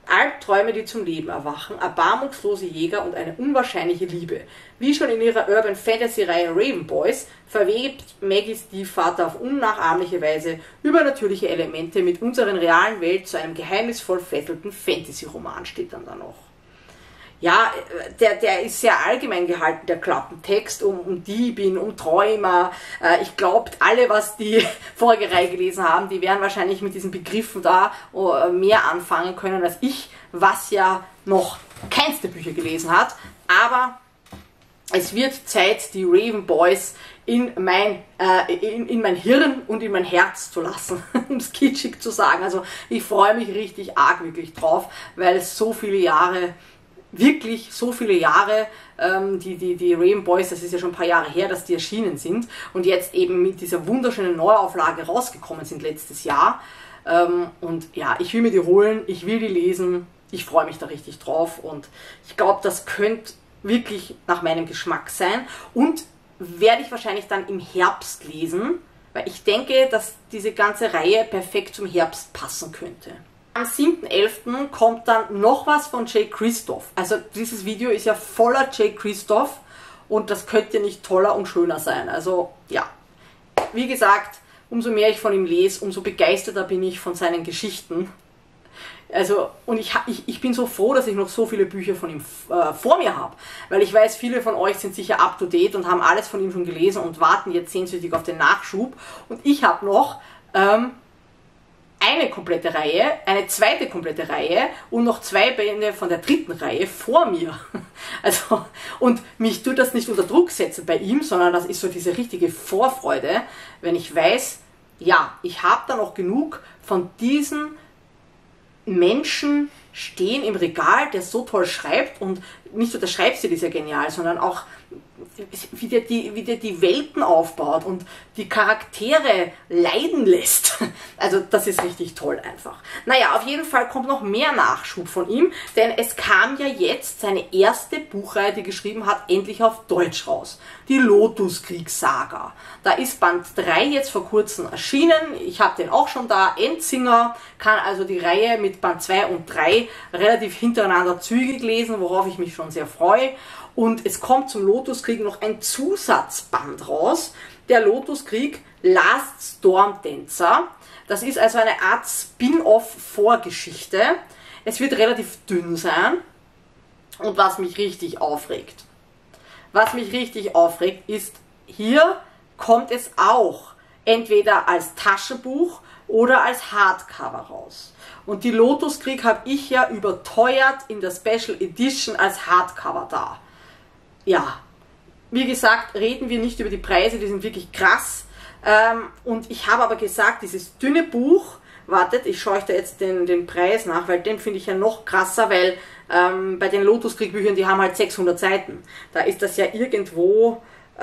Albträume, die zum Leben erwachen, erbarmungslose Jäger und eine unwahrscheinliche Liebe. Wie schon in ihrer Urban Fantasy Reihe Raven Boys verwebt Maggies Stiefvater auf unnachahmliche Weise übernatürliche Elemente mit unserer realen Welt zu einem geheimnisvoll fesselnden Fantasy-Roman, steht dann da noch. Ja, der ist sehr allgemein gehalten, der Klappentext, um Diebin, um Träumer. Ich glaube, alle, was die vorige Reihe gelesen haben, die werden wahrscheinlich mit diesen Begriffen da mehr anfangen können als ich, was ja noch keins der Bücher gelesen hat. Aber es wird Zeit, die Raven Boys in mein Hirn und in mein Herz zu lassen, um es kitschig zu sagen. Also ich freue mich richtig arg wirklich drauf, weil es so viele Jahre... Wirklich so viele Jahre, die Raven Boys, das ist ja schon ein paar Jahre her, dass die erschienen sind und jetzt eben mit dieser wunderschönen Neuauflage rausgekommen sind letztes Jahr. Und ja, ich will mir die holen, ich will die lesen, ich freue mich da richtig drauf und ich glaube, das könnte wirklich nach meinem Geschmack sein und werde ich wahrscheinlich dann im Herbst lesen, weil ich denke, dass diese ganze Reihe perfekt zum Herbst passen könnte. Am 7.11. kommt dann noch was von Jay Kristoff. Also dieses Video ist ja voller Jay Kristoff und das könnte ja nicht toller und schöner sein. Also ja, wie gesagt, umso mehr ich von ihm lese, umso begeisterter bin ich von seinen Geschichten. Also, und ich bin so froh, dass ich noch so viele Bücher von ihm vor mir habe. Weil ich weiß, viele von euch sind sicher up to date und haben alles von ihm schon gelesen und warten jetzt sehnsüchtig auf den Nachschub. Und ich habe noch... eine komplette Reihe, eine zweite komplette Reihe und noch 2 Bände von der dritten Reihe vor mir. Also, und mich tut das nicht unter Druck setzen bei ihm, sondern das ist so diese richtige Vorfreude, wenn ich weiß, ja, ich habe da noch genug von diesen Menschen stehen im Regal, der so toll schreibt und nicht nur der Schreibstil ist ja genial, sondern auch wie der die Welten aufbaut und die Charaktere leiden lässt. Also das ist richtig toll einfach. Naja, auf jeden Fall kommt noch mehr Nachschub von ihm, denn es kam ja jetzt seine erste Buchreihe, die er geschrieben hat, endlich auf Deutsch raus. Die Lotuskriegssaga. Da ist Band 3 jetzt vor kurzem erschienen. Ich habe den auch schon da. Endsinger kann also die Reihe mit Band 2 und 3 relativ hintereinander zügig lesen, worauf ich mich schon sehr freue. Und es kommt zum Lotuskrieg noch ein Zusatzband raus, der Lotuskrieg Last Storm Dancer. Das ist also eine Art Spin-off-Vorgeschichte. Es wird relativ dünn sein. Und was mich richtig aufregt. Was mich richtig aufregt ist, hier kommt es auch entweder als Taschenbuch oder als Hardcover raus. Und die Lotuskrieg habe ich ja überteuert in der Special Edition als Hardcover da. Ja, wie gesagt, reden wir nicht über die Preise, die sind wirklich krass. Und ich habe aber gesagt, dieses dünne Buch, wartet, ich schaue euch da jetzt den Preis nach, weil den finde ich ja noch krasser, weil bei den Lotuskrieg-Büchern, die haben halt 600 Seiten. Da ist das ja irgendwo,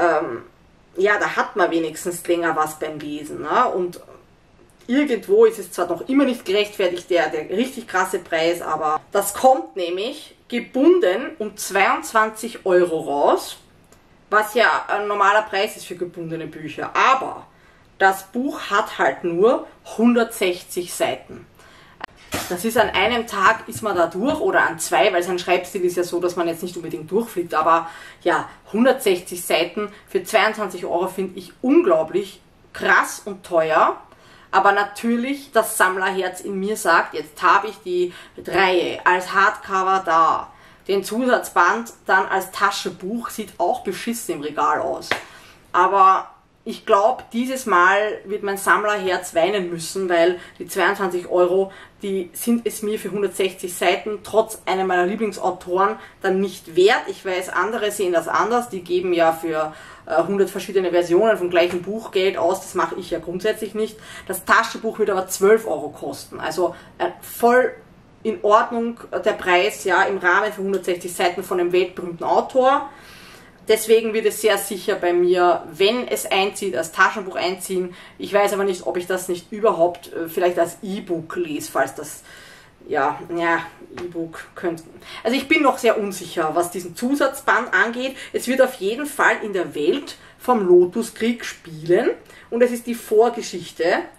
ja, da hat man wenigstens länger was beim Lesen. Ne? Und irgendwo ist es zwar noch immer nicht gerechtfertigt, der richtig krasse Preis, aber das kommt nämlich gebunden um 22 € raus, was ja ein normaler Preis ist für gebundene Bücher. Aber das Buch hat halt nur 160 Seiten. Das ist an einem Tag ist man da durch oder an 2, weil sein Schreibstil ist ja so, dass man jetzt nicht unbedingt durchfliegt, aber ja, 160 Seiten für 22 € finde ich unglaublich krass und teuer. Aber natürlich, das Sammlerherz in mir sagt, jetzt habe ich die Reihe als Hardcover da. Den Zusatzband dann als Taschenbuch, sieht auch beschissen im Regal aus. Aber ich glaube, dieses Mal wird mein Sammlerherz weinen müssen, weil die 22 €, die sind es mir für 160 Seiten, trotz einer meiner Lieblingsautoren, dann nicht wert. Ich weiß, andere sehen das anders, die geben ja für 100 verschiedene Versionen vom gleichen Buch Geld aus, das mache ich ja grundsätzlich nicht. Das Taschenbuch wird aber 12 € kosten, also voll in Ordnung der Preis, ja, im Rahmen für 160 Seiten von einem weltberühmten Autor. Deswegen wird es sehr sicher bei mir, wenn es einzieht, als Taschenbuch einziehen. Ich weiß aber nicht, ob ich das nicht überhaupt vielleicht als E-Book lese, falls das, ja, E-Book könnte. Also ich bin noch sehr unsicher, was diesen Zusatzband angeht. Es wird auf jeden Fall in der Welt vom Lotuskrieg spielen und es ist die Vorgeschichte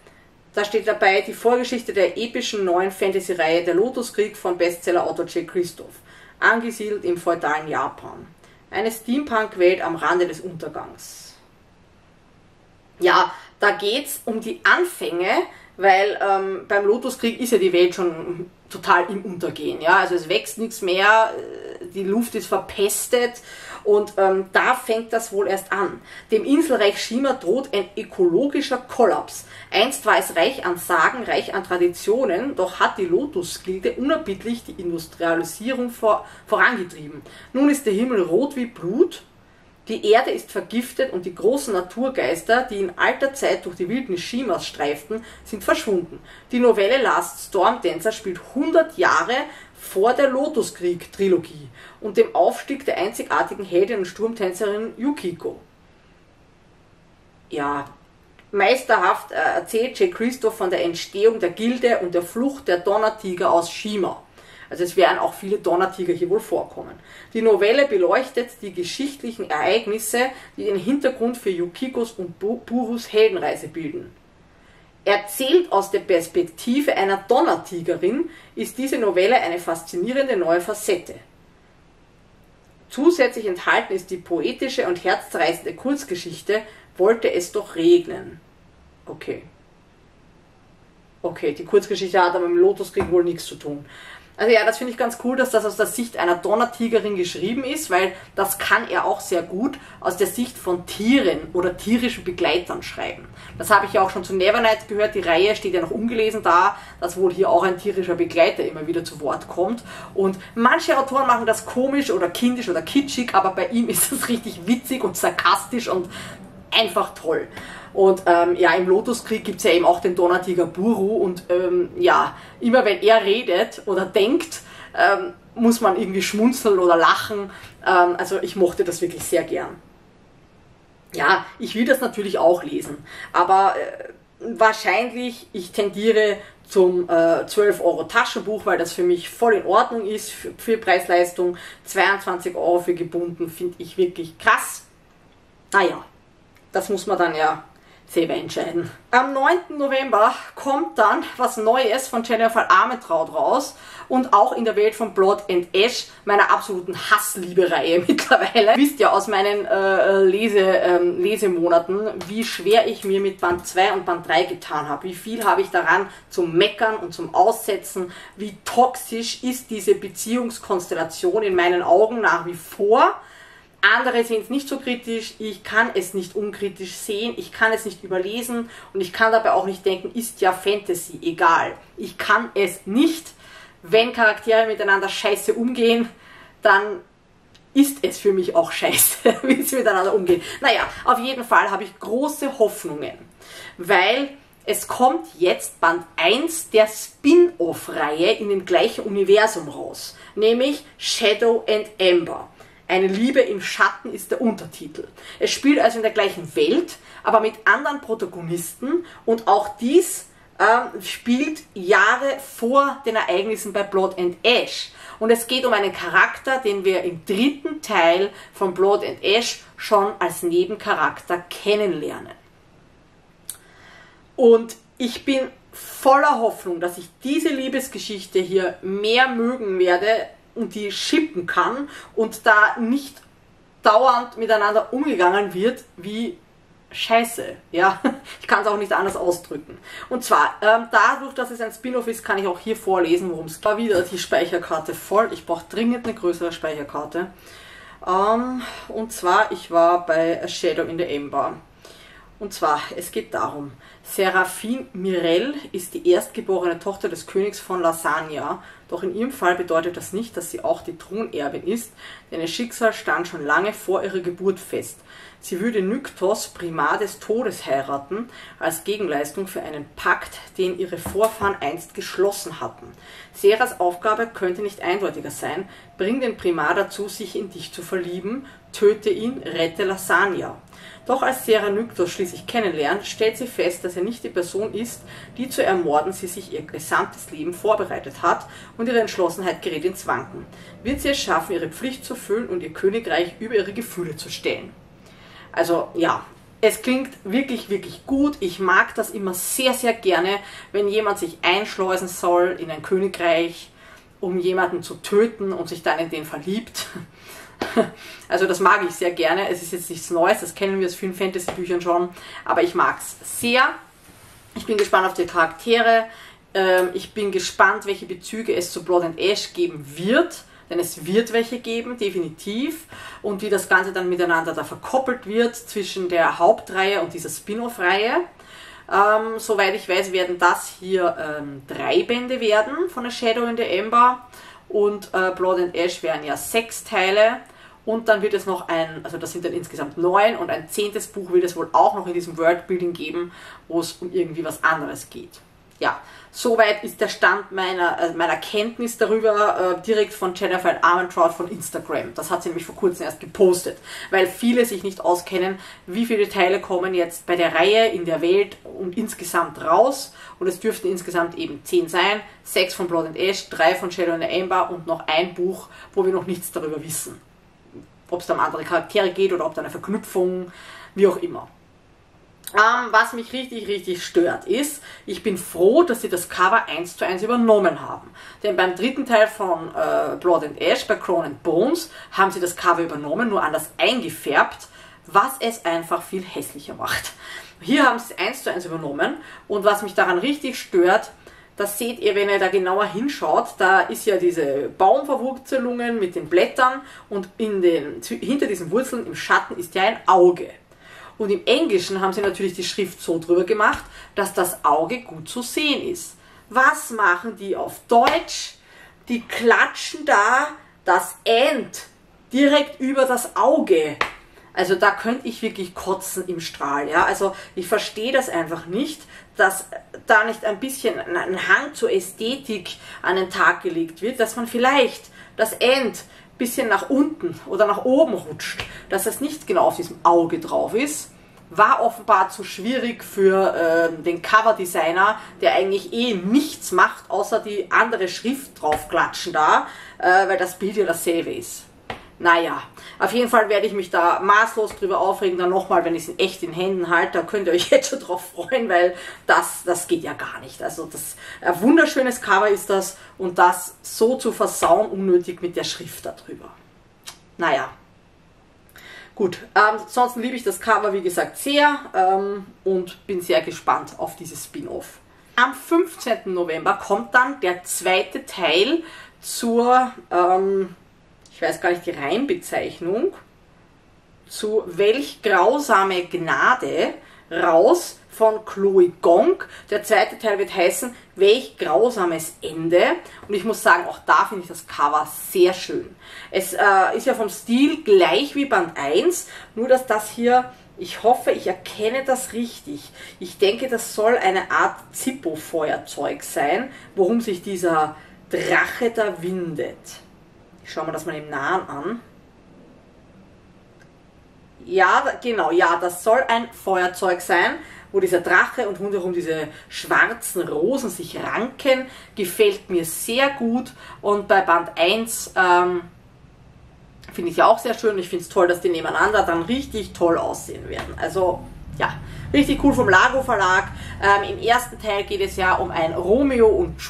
Da steht dabei die Vorgeschichte der epischen neuen Fantasy-Reihe Der Lotuskrieg von Bestsellerautor Jay Kristoff, angesiedelt im feudalen Japan. Eine Steampunk-Welt am Rande des Untergangs. Ja, da geht's um die Anfänge, weil beim Lotuskrieg ist ja die Welt schon total im Untergehen. Ja? Also es wächst nichts mehr, die Luft ist verpestet und da fängt das wohl erst an. Dem Inselreich Shima droht ein ökologischer Kollaps. Einst war es reich an Sagen, reich an Traditionen, doch hat die Lotusgilde unerbittlich die Industrialisierung vorangetrieben. Nun ist der Himmel rot wie Blut, die Erde ist vergiftet und die großen Naturgeister, die in alter Zeit durch die Wildnis Shimas streiften, sind verschwunden. Die Novelle Last Storm Dancer spielt 100 Jahre vor der Lotuskrieg-Trilogie und dem Aufstieg der einzigartigen Heldin und Sturmtänzerin Yukiko. Ja, meisterhaft erzählt Jay Kristoff von der Entstehung der Gilde und der Flucht der Donnertiger aus Shima. Also es werden auch viele Donnertiger hier wohl vorkommen. Die Novelle beleuchtet die geschichtlichen Ereignisse, die den Hintergrund für Yukikos und Burus Heldenreise bilden. Erzählt aus der Perspektive einer Donnertigerin ist diese Novelle eine faszinierende neue Facette. Zusätzlich enthalten ist die poetische und herzzerreißende Kurzgeschichte Wollte es doch regnen. Okay, die Kurzgeschichte hat aber mit dem Lotuskrieg wohl nichts zu tun. Also ja, das finde ich ganz cool, dass das aus der Sicht einer Donnertigerin geschrieben ist, weil das kann er auch sehr gut aus der Sicht von Tieren oder tierischen Begleitern schreiben. Das habe ich ja auch schon zu Nevernight gehört, die Reihe steht ja noch ungelesen da, dass wohl hier auch ein tierischer Begleiter immer wieder zu Wort kommt. Und manche Autoren machen das komisch oder kindisch oder kitschig, aber bei ihm ist das richtig witzig und sarkastisch und einfach toll. Und ja, im Lotuskrieg gibt es ja eben auch den Donnertiger Buru und ja, immer wenn er redet oder denkt, muss man irgendwie schmunzeln oder lachen. Also ich mochte das wirklich sehr gern. Ja, ich will das natürlich auch lesen, aber wahrscheinlich, ich tendiere zum 12 € Taschenbuch, weil das für mich voll in Ordnung ist, für Preis-Leistung. 22 € für gebunden finde ich wirklich krass. Naja, das muss man dann ja selber entscheiden. Am 9. November kommt dann was Neues von Jennifer Armentrout raus und auch in der Welt von Blood and Ash, meiner absoluten Hassliebe-Reihe mittlerweile. Ihr wisst ja aus meinen Lesemonaten, wie schwer ich mir mit Band 2 und Band 3 getan habe. Wie viel habe ich daran zum Meckern und zum Aussetzen. Wie toxisch ist diese Beziehungskonstellation in meinen Augen nach wie vor. Andere sehen es nicht so kritisch, ich kann es nicht unkritisch sehen, ich kann es nicht überlesen und ich kann dabei auch nicht denken, ist ja Fantasy, egal. Ich kann es nicht, wenn Charaktere miteinander scheiße umgehen, dann ist es für mich auch scheiße, wie sie miteinander umgehen. Naja, auf jeden Fall habe ich große Hoffnungen, weil es kommt jetzt Band 1 der Spin-off-Reihe in dem gleichen Universum raus, nämlich Shadow and Amber. Eine Liebe im Schatten ist der Untertitel. Es spielt also in der gleichen Welt, aber mit anderen Protagonisten und auch dies spielt Jahre vor den Ereignissen bei Blood and Ash. Und es geht um einen Charakter, den wir im 3. Teil von Blood and Ash schon als Nebencharakter kennenlernen. Und ich bin voller Hoffnung, dass ich diese Liebesgeschichte hier mehr mögen werde und die shippen kann und da nicht dauernd miteinander umgegangen wird wie Scheiße. Ja, ich kann es auch nicht anders ausdrücken. Und zwar, dadurch, dass es ein Spin-off ist, kann ich auch hier vorlesen, worum es geht. War wieder die Speicherkarte voll. Ich brauche dringend eine größere Speicherkarte. Und zwar, ich war bei A Shadow in the Amber. Und zwar, es geht darum, Seraphine Mirel ist die erstgeborene Tochter des Königs von Lasagna, doch in ihrem Fall bedeutet das nicht, dass sie auch die Thronerbin ist, denn ihr Schicksal stand schon lange vor ihrer Geburt fest. Sie würde Nyktos, Primar des Todes, heiraten, als Gegenleistung für einen Pakt, den ihre Vorfahren einst geschlossen hatten. Seras Aufgabe könnte nicht eindeutiger sein: Bring den Primar dazu, sich in dich zu verlieben, töte ihn, rette Lasagna. Doch als Sera Nyktos schließlich kennenlernt, stellt sie fest, dass er nicht die Person ist, die zu ermorden sie sich ihr gesamtes Leben vorbereitet hat, und ihre Entschlossenheit gerät ins Wanken. Wird sie es schaffen, ihre Pflicht zu erfüllen und ihr Königreich über ihre Gefühle zu stellen? Also ja, Es klingt wirklich, wirklich gut. Ich mag das immer sehr, sehr gerne, wenn jemand sich einschleusen soll in ein Königreich, um jemanden zu töten und sich dann in den verliebt. Also das mag ich sehr gerne. Es ist jetzt nichts Neues, das kennen wir aus vielen Fantasy-Büchern schon, aber ich mag es sehr. Ich bin gespannt auf die Charaktere. Ich bin gespannt, welche Bezüge es zu Blood and Ash geben wird, denn es wird welche geben, definitiv. Und wie das Ganze dann miteinander da verkoppelt wird zwischen der Hauptreihe und dieser Spin-off-Reihe. Soweit ich weiß, werden das hier 3 Bände werden von A Shadow in the Ember. Und Blood and Ash wären ja 6 Teile. Und dann wird es noch also das sind dann insgesamt 9 und ein 10. Buch wird es wohl auch noch in diesem Worldbuilding geben, wo es um irgendwie was anderes geht. Ja, soweit ist der Stand meiner Kenntnis darüber direkt von Jennifer Armentrout von Instagram. Das hat sie nämlich vor kurzem erst gepostet, weil viele sich nicht auskennen, wie viele Teile kommen jetzt bei der Reihe in der Welt und insgesamt raus. Und es dürften insgesamt eben 10 sein, 6 von Blood and Ash, 3 von Shadow in the Ember und noch ein Buch, wo wir noch nichts darüber wissen. Ob es da um andere Charaktere geht oder ob da eine Verknüpfung, wie auch immer. Was mich richtig, richtig stört ist, ich bin froh, dass sie das Cover 1:1 übernommen haben. Denn beim 3. Teil von Blood and Ash, bei Crown and Bones, haben sie das Cover übernommen, nur anders eingefärbt, was es einfach viel hässlicher macht. Hier haben sie es 1:1 übernommen und was mich daran richtig stört, das seht ihr, wenn ihr da genauer hinschaut, da ist ja diese Baumverwurzelungen mit den Blättern und hinter diesen Wurzeln im Schatten ist ja ein Auge. Und im Englischen haben sie natürlich die Schrift so drüber gemacht, dass das Auge gut zu sehen ist. Was machen die auf Deutsch? Die klatschen da das End direkt über das Auge. Also da könnte ich wirklich kotzen im Strahl. Ja? Also ich verstehe das einfach nicht, dass da nicht ein bisschen ein Hang zur Ästhetik an den Tag gelegt wird, dass man vielleicht das End ein bisschen nach unten oder nach oben rutscht, dass das nicht genau auf diesem Auge drauf ist. War offenbar zu schwierig für den Coverdesigner, der eigentlich eh nichts macht, außer die andere Schrift draufklatschen da, weil das Bild ja dasselbe ist. Naja, auf jeden Fall werde ich mich da maßlos drüber aufregen, dann nochmal, wenn ich es in echt in Händen halte, da könnt ihr euch jetzt schon drauf freuen, weil das geht ja gar nicht. Also das ein wunderschönes Cover ist das und das so zu versauen, unnötig mit der Schrift da drüber. Naja. Gut, ansonsten liebe ich das Cover, wie gesagt, sehr und bin sehr gespannt auf dieses Spin-off. Am 15. November kommt dann der 2. Teil zur, ich weiß gar nicht die Reimbezeichnung, zu Welch grausame Gnade raus von Chloe Gong. Der 2. Teil wird heißen Welch grausames Ende. Und ich muss sagen, auch da finde ich das Cover sehr schön. Es ist ja vom Stil gleich wie Band 1, nur dass das hier, ich hoffe, ich erkenne das richtig. Ich denke, das soll eine Art Zippo-Feuerzeug sein, worum sich dieser Drache da windet. Ich schaue mir das mal im Nahen an. Ja, genau, ja, das soll ein Feuerzeug sein, wo dieser Drache und rundherum diese schwarzen Rosen sich ranken. Gefällt mir sehr gut. Und bei Band 1 finde ich ja auch sehr schön. Ich finde es toll, dass die nebeneinander dann richtig toll aussehen werden. Also, ja, richtig cool vom Lago Verlag. Im ersten Teil geht es ja um ein Romeo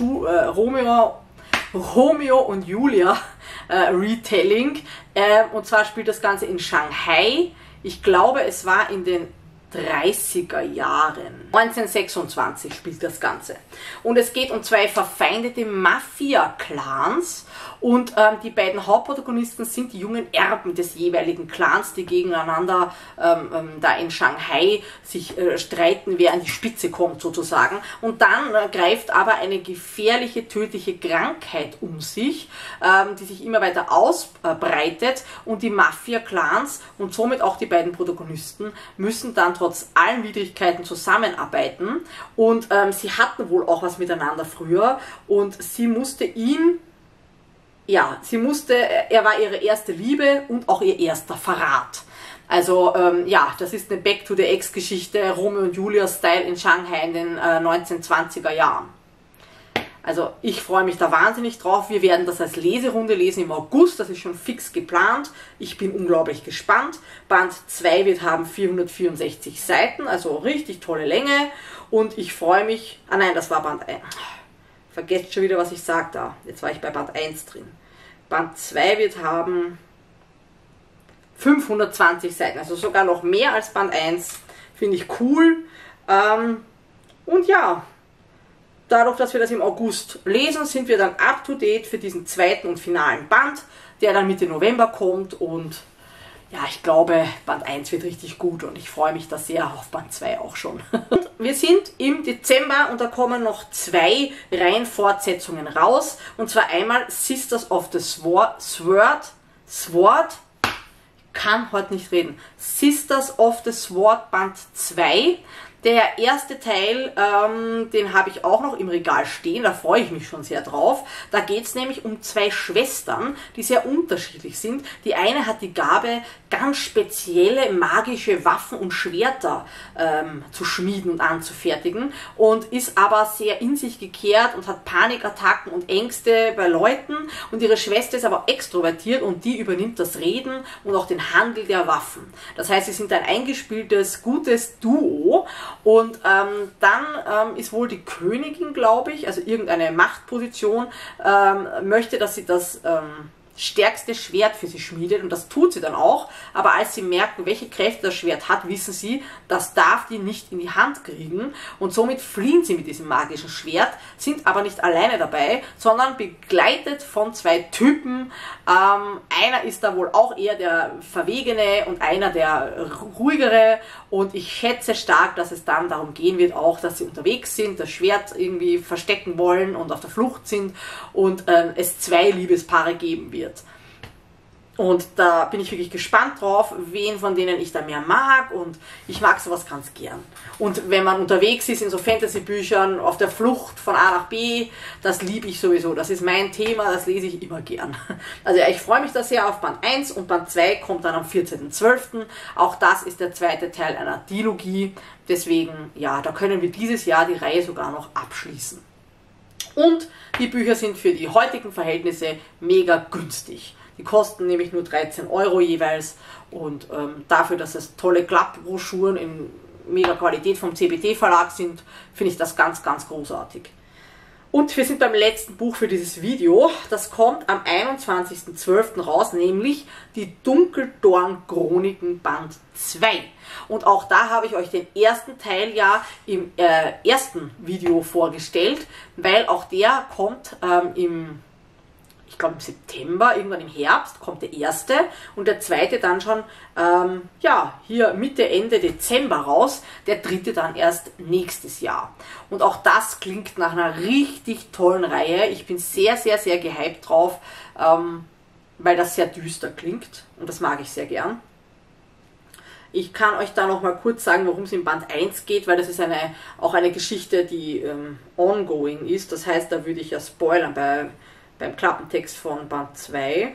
und Julia Retelling. Und zwar spielt das Ganze in Shanghai. Ich glaube, es war in den 30er Jahren. 1926 spielt das Ganze. Und es geht um 2 verfeindete Mafia-Clans und die beiden Hauptprotagonisten sind die jungen Erben des jeweiligen Clans, die gegeneinander da in Shanghai sich streiten, wer an die Spitze kommt sozusagen. Und dann greift aber eine gefährliche, tödliche Krankheit um sich, die sich immer weiter ausbreitet und die Mafia-Clans und somit auch die beiden Protagonisten müssen dann trotz allen Widrigkeiten zusammenarbeiten und sie hatten wohl auch was miteinander früher und sie musste er war ihre erste Liebe und auch ihr erster Verrat. Also ja, das ist eine Back-to-the-Ex-Geschichte, Romeo und Julia-Style in Shanghai in den 1920er Jahren. Also ich freue mich da wahnsinnig drauf. Wir werden das als Leserunde lesen im August, das ist schon fix geplant. Ich bin unglaublich gespannt. Band 2 wird haben 464 Seiten, also richtig tolle Länge. Und ich freue mich, nein, das war Band 1. Vergesst schon wieder, was ich sage da. Jetzt war ich bei Band 1 drin. Band 2 wird haben 520 Seiten, also sogar noch mehr als Band 1. Finde ich cool. Und ja, dadurch, dass wir das im August lesen, sind wir dann up to date für diesen zweiten und finalen Band, der dann Mitte November kommt. Und ja, ich glaube, Band 1 wird richtig gut und ich freue mich da sehr auf Band 2 auch schon. Und wir sind im Dezember und da kommen noch 2 Reihenfortsetzungen raus. Und zwar einmal Sisters of the Sword. Ich kann heute nicht reden. Sisters of the Sword Band 2. Der erste Teil, den habe ich auch noch im Regal stehen, da freue ich mich schon sehr drauf. Da geht es nämlich um 2 Schwestern, die sehr unterschiedlich sind. Die eine hat die Gabe, ganz spezielle magische Waffen und Schwerter zu schmieden und anzufertigen und ist aber sehr in sich gekehrt und hat Panikattacken und Ängste bei Leuten. Und ihre Schwester ist aber extrovertiert und die übernimmt das Reden und auch den Handel der Waffen. Das heißt, sie sind ein eingespieltes, gutes Duo. Und dann ist wohl die Königin, glaube ich, also irgendeine Machtposition, möchte, dass sie das stärkste Schwert für sie schmiedet und das tut sie dann auch, aber als sie merken, welche Kräfte das Schwert hat, wissen sie, das darf die nicht in die Hand kriegen und somit fliehen sie mit diesem magischen Schwert, sind aber nicht alleine dabei, sondern begleitet von 2 Typen. Einer ist da wohl auch eher der Verwegene und einer der ruhigere und ich schätze stark, dass es dann darum gehen wird auch, dass sie unterwegs sind, das Schwert irgendwie verstecken wollen und auf der Flucht sind und es 2 Liebespaare geben wird. Und da bin ich wirklich gespannt drauf, wen von denen ich da mehr mag und ich mag sowas ganz gern. Und wenn man unterwegs ist in so Fantasy-Büchern, auf der Flucht von A nach B, das liebe ich sowieso. Das ist mein Thema, das lese ich immer gern. Also ja, ich freue mich da sehr auf Band 1 und Band 2 kommt dann am 14.12. Auch das ist der zweite Teil einer Dilogie. Deswegen, ja, da können wir dieses Jahr die Reihe sogar noch abschließen. Und die Bücher sind für die heutigen Verhältnisse mega günstig. Die kosten nämlich nur 13 € jeweils und dafür, dass es tolle Klappbroschüren in mega Qualität vom CBT Verlag sind, finde ich das ganz, ganz großartig. Und wir sind beim letzten Buch für dieses Video. Das kommt am 21.12. raus, nämlich die Dunkeldorn-Chroniken Band 2. Und auch da habe ich euch den ersten Teil ja im ersten Video vorgestellt, weil auch der kommt ich glaube im September, irgendwann im Herbst kommt der erste und der zweite dann schon ja, hier Mitte, Ende Dezember raus, der dritte dann erst nächstes Jahr. Und auch das klingt nach einer richtig tollen Reihe. Ich bin sehr, sehr, sehr gehypt drauf, weil das sehr düster klingt und das mag ich sehr gern. Ich kann euch da noch mal kurz sagen, worum es in Band 1 geht, weil das ist auch eine Geschichte, die ongoing ist. Das heißt, da würde ich ja spoilern beim Klappentext von Band 2.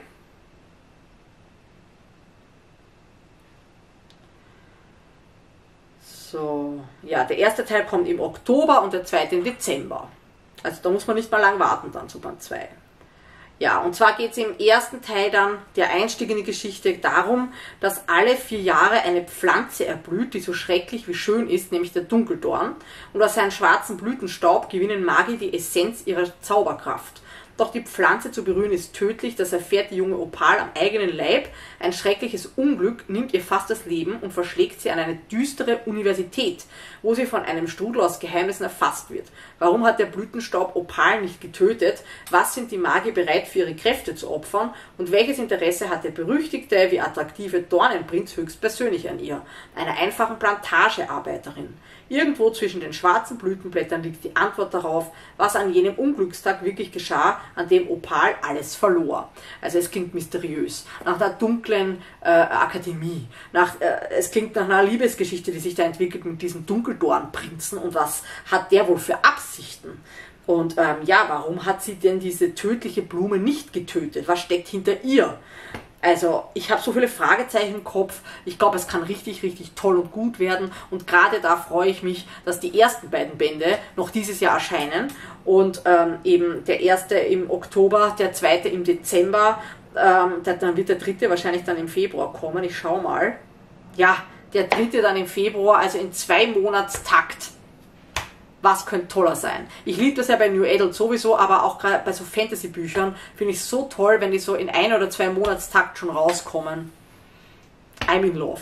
So, ja, der erste Teil kommt im Oktober und der zweite im Dezember. Also da muss man nicht mal lang warten dann zu Band 2. Ja, und zwar geht es im ersten Teil dann, der Einstieg in die Geschichte, darum, dass alle 4 Jahre eine Pflanze erblüht, die so schrecklich wie schön ist, nämlich der Dunkeldorn. Und aus seinem schwarzen Blütenstaub gewinnen Magier die Essenz ihrer Zauberkraft. Doch die Pflanze zu berühren ist tödlich, das erfährt die junge Opal am eigenen Leib. Ein schreckliches Unglück nimmt ihr fast das Leben und verschlägt sie an eine düstere Universität, wo sie von einem Strudel aus Geheimnissen erfasst wird. Warum hat der Blütenstaub Opal nicht getötet? Was sind die Magier bereit für ihre Kräfte zu opfern? Und welches Interesse hat der berüchtigte wie attraktive Dornenprinz höchstpersönlich an ihr, einer einfachen Plantagearbeiterin? Irgendwo zwischen den schwarzen Blütenblättern liegt die Antwort darauf, was an jenem Unglückstag wirklich geschah, an dem Opal alles verlor. Also es klingt mysteriös, nach einer dunklen Akademie, es klingt nach einer Liebesgeschichte, die sich da entwickelt mit diesem Dunkeldornprinzen und was hat der wohl für Absichten? Und ja, warum hat sie denn diese tödliche Blume nicht getötet? Was steckt hinter ihr? Also ich habe so viele Fragezeichen im Kopf. Ich glaube, es kann richtig, richtig toll und gut werden. Und gerade da freue ich mich, dass die ersten beiden Bände noch dieses Jahr erscheinen. Und eben der erste im Oktober, der zweite im Dezember. Dann wird der dritte wahrscheinlich dann im Februar kommen. Ich schaue mal. Ja, der dritte dann im Februar, also in 2 Monatstakt. Was könnte toller sein? Ich liebe das ja bei New Adult sowieso, aber auch gerade bei so Fantasy-Büchern finde ich es so toll, wenn die so in 1 oder 2 Monatstakt schon rauskommen. I'm in love.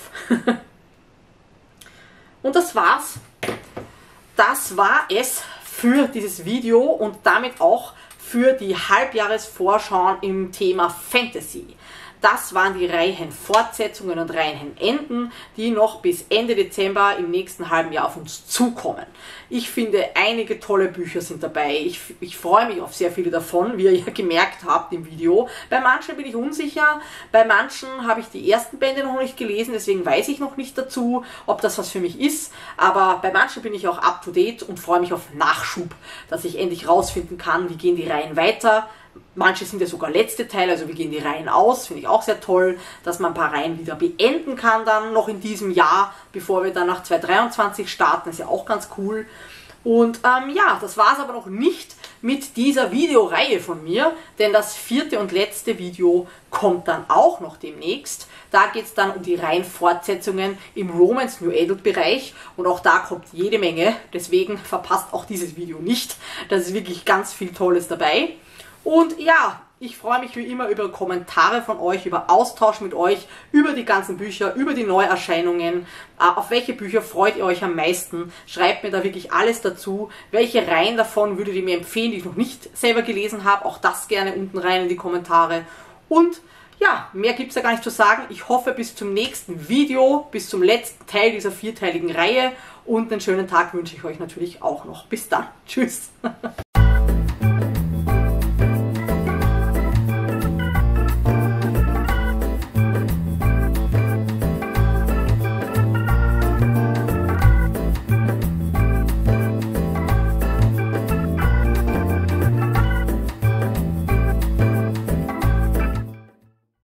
Und das war's. Das war es für dieses Video und damit auch für die Halbjahresvorschauen im Thema Fantasy. Das waren die Reihenfortsetzungen und Reihenenden, die noch bis Ende Dezember im nächsten halben Jahr auf uns zukommen. Ich finde, einige tolle Bücher sind dabei. Ich freue mich auf sehr viele davon, wie ihr ja gemerkt habt im Video. Bei manchen bin ich unsicher, bei manchen habe ich die ersten Bände noch nicht gelesen, deswegen weiß ich noch nicht dazu, ob das was für mich ist. Aber bei manchen bin ich auch up to date und freue mich auf Nachschub, dass ich endlich rausfinden kann, wie gehen die Reihen weiter. Manche sind ja sogar letzte Teile, also wie gehen die Reihen aus, finde ich auch sehr toll, dass man ein paar Reihen wieder beenden kann dann noch in diesem Jahr, bevor wir dann nach 2023 starten, ist ja auch ganz cool. Und ja, das war es aber noch nicht mit dieser Videoreihe von mir, denn das 4. und letzte Video kommt dann auch noch demnächst. Da geht es dann um die Reihenfortsetzungen im Romance New Adult Bereich und auch da kommt jede Menge, deswegen verpasst auch dieses Video nicht, da ist wirklich ganz viel Tolles dabei. Und ja, ich freue mich wie immer über Kommentare von euch, über Austausch mit euch, über die ganzen Bücher, über die Neuerscheinungen. Auf welche Bücher freut ihr euch am meisten? Schreibt mir da wirklich alles dazu. Welche Reihen davon würdet ihr mir empfehlen, die ich noch nicht selber gelesen habe? Auch das gerne unten rein in die Kommentare. Und ja, mehr gibt es ja gar nicht zu sagen. Ich hoffe bis zum nächsten Video, bis zum letzten Teil dieser 4-teiligen Reihe. Und einen schönen Tag wünsche ich euch natürlich auch noch. Bis dann. Tschüss.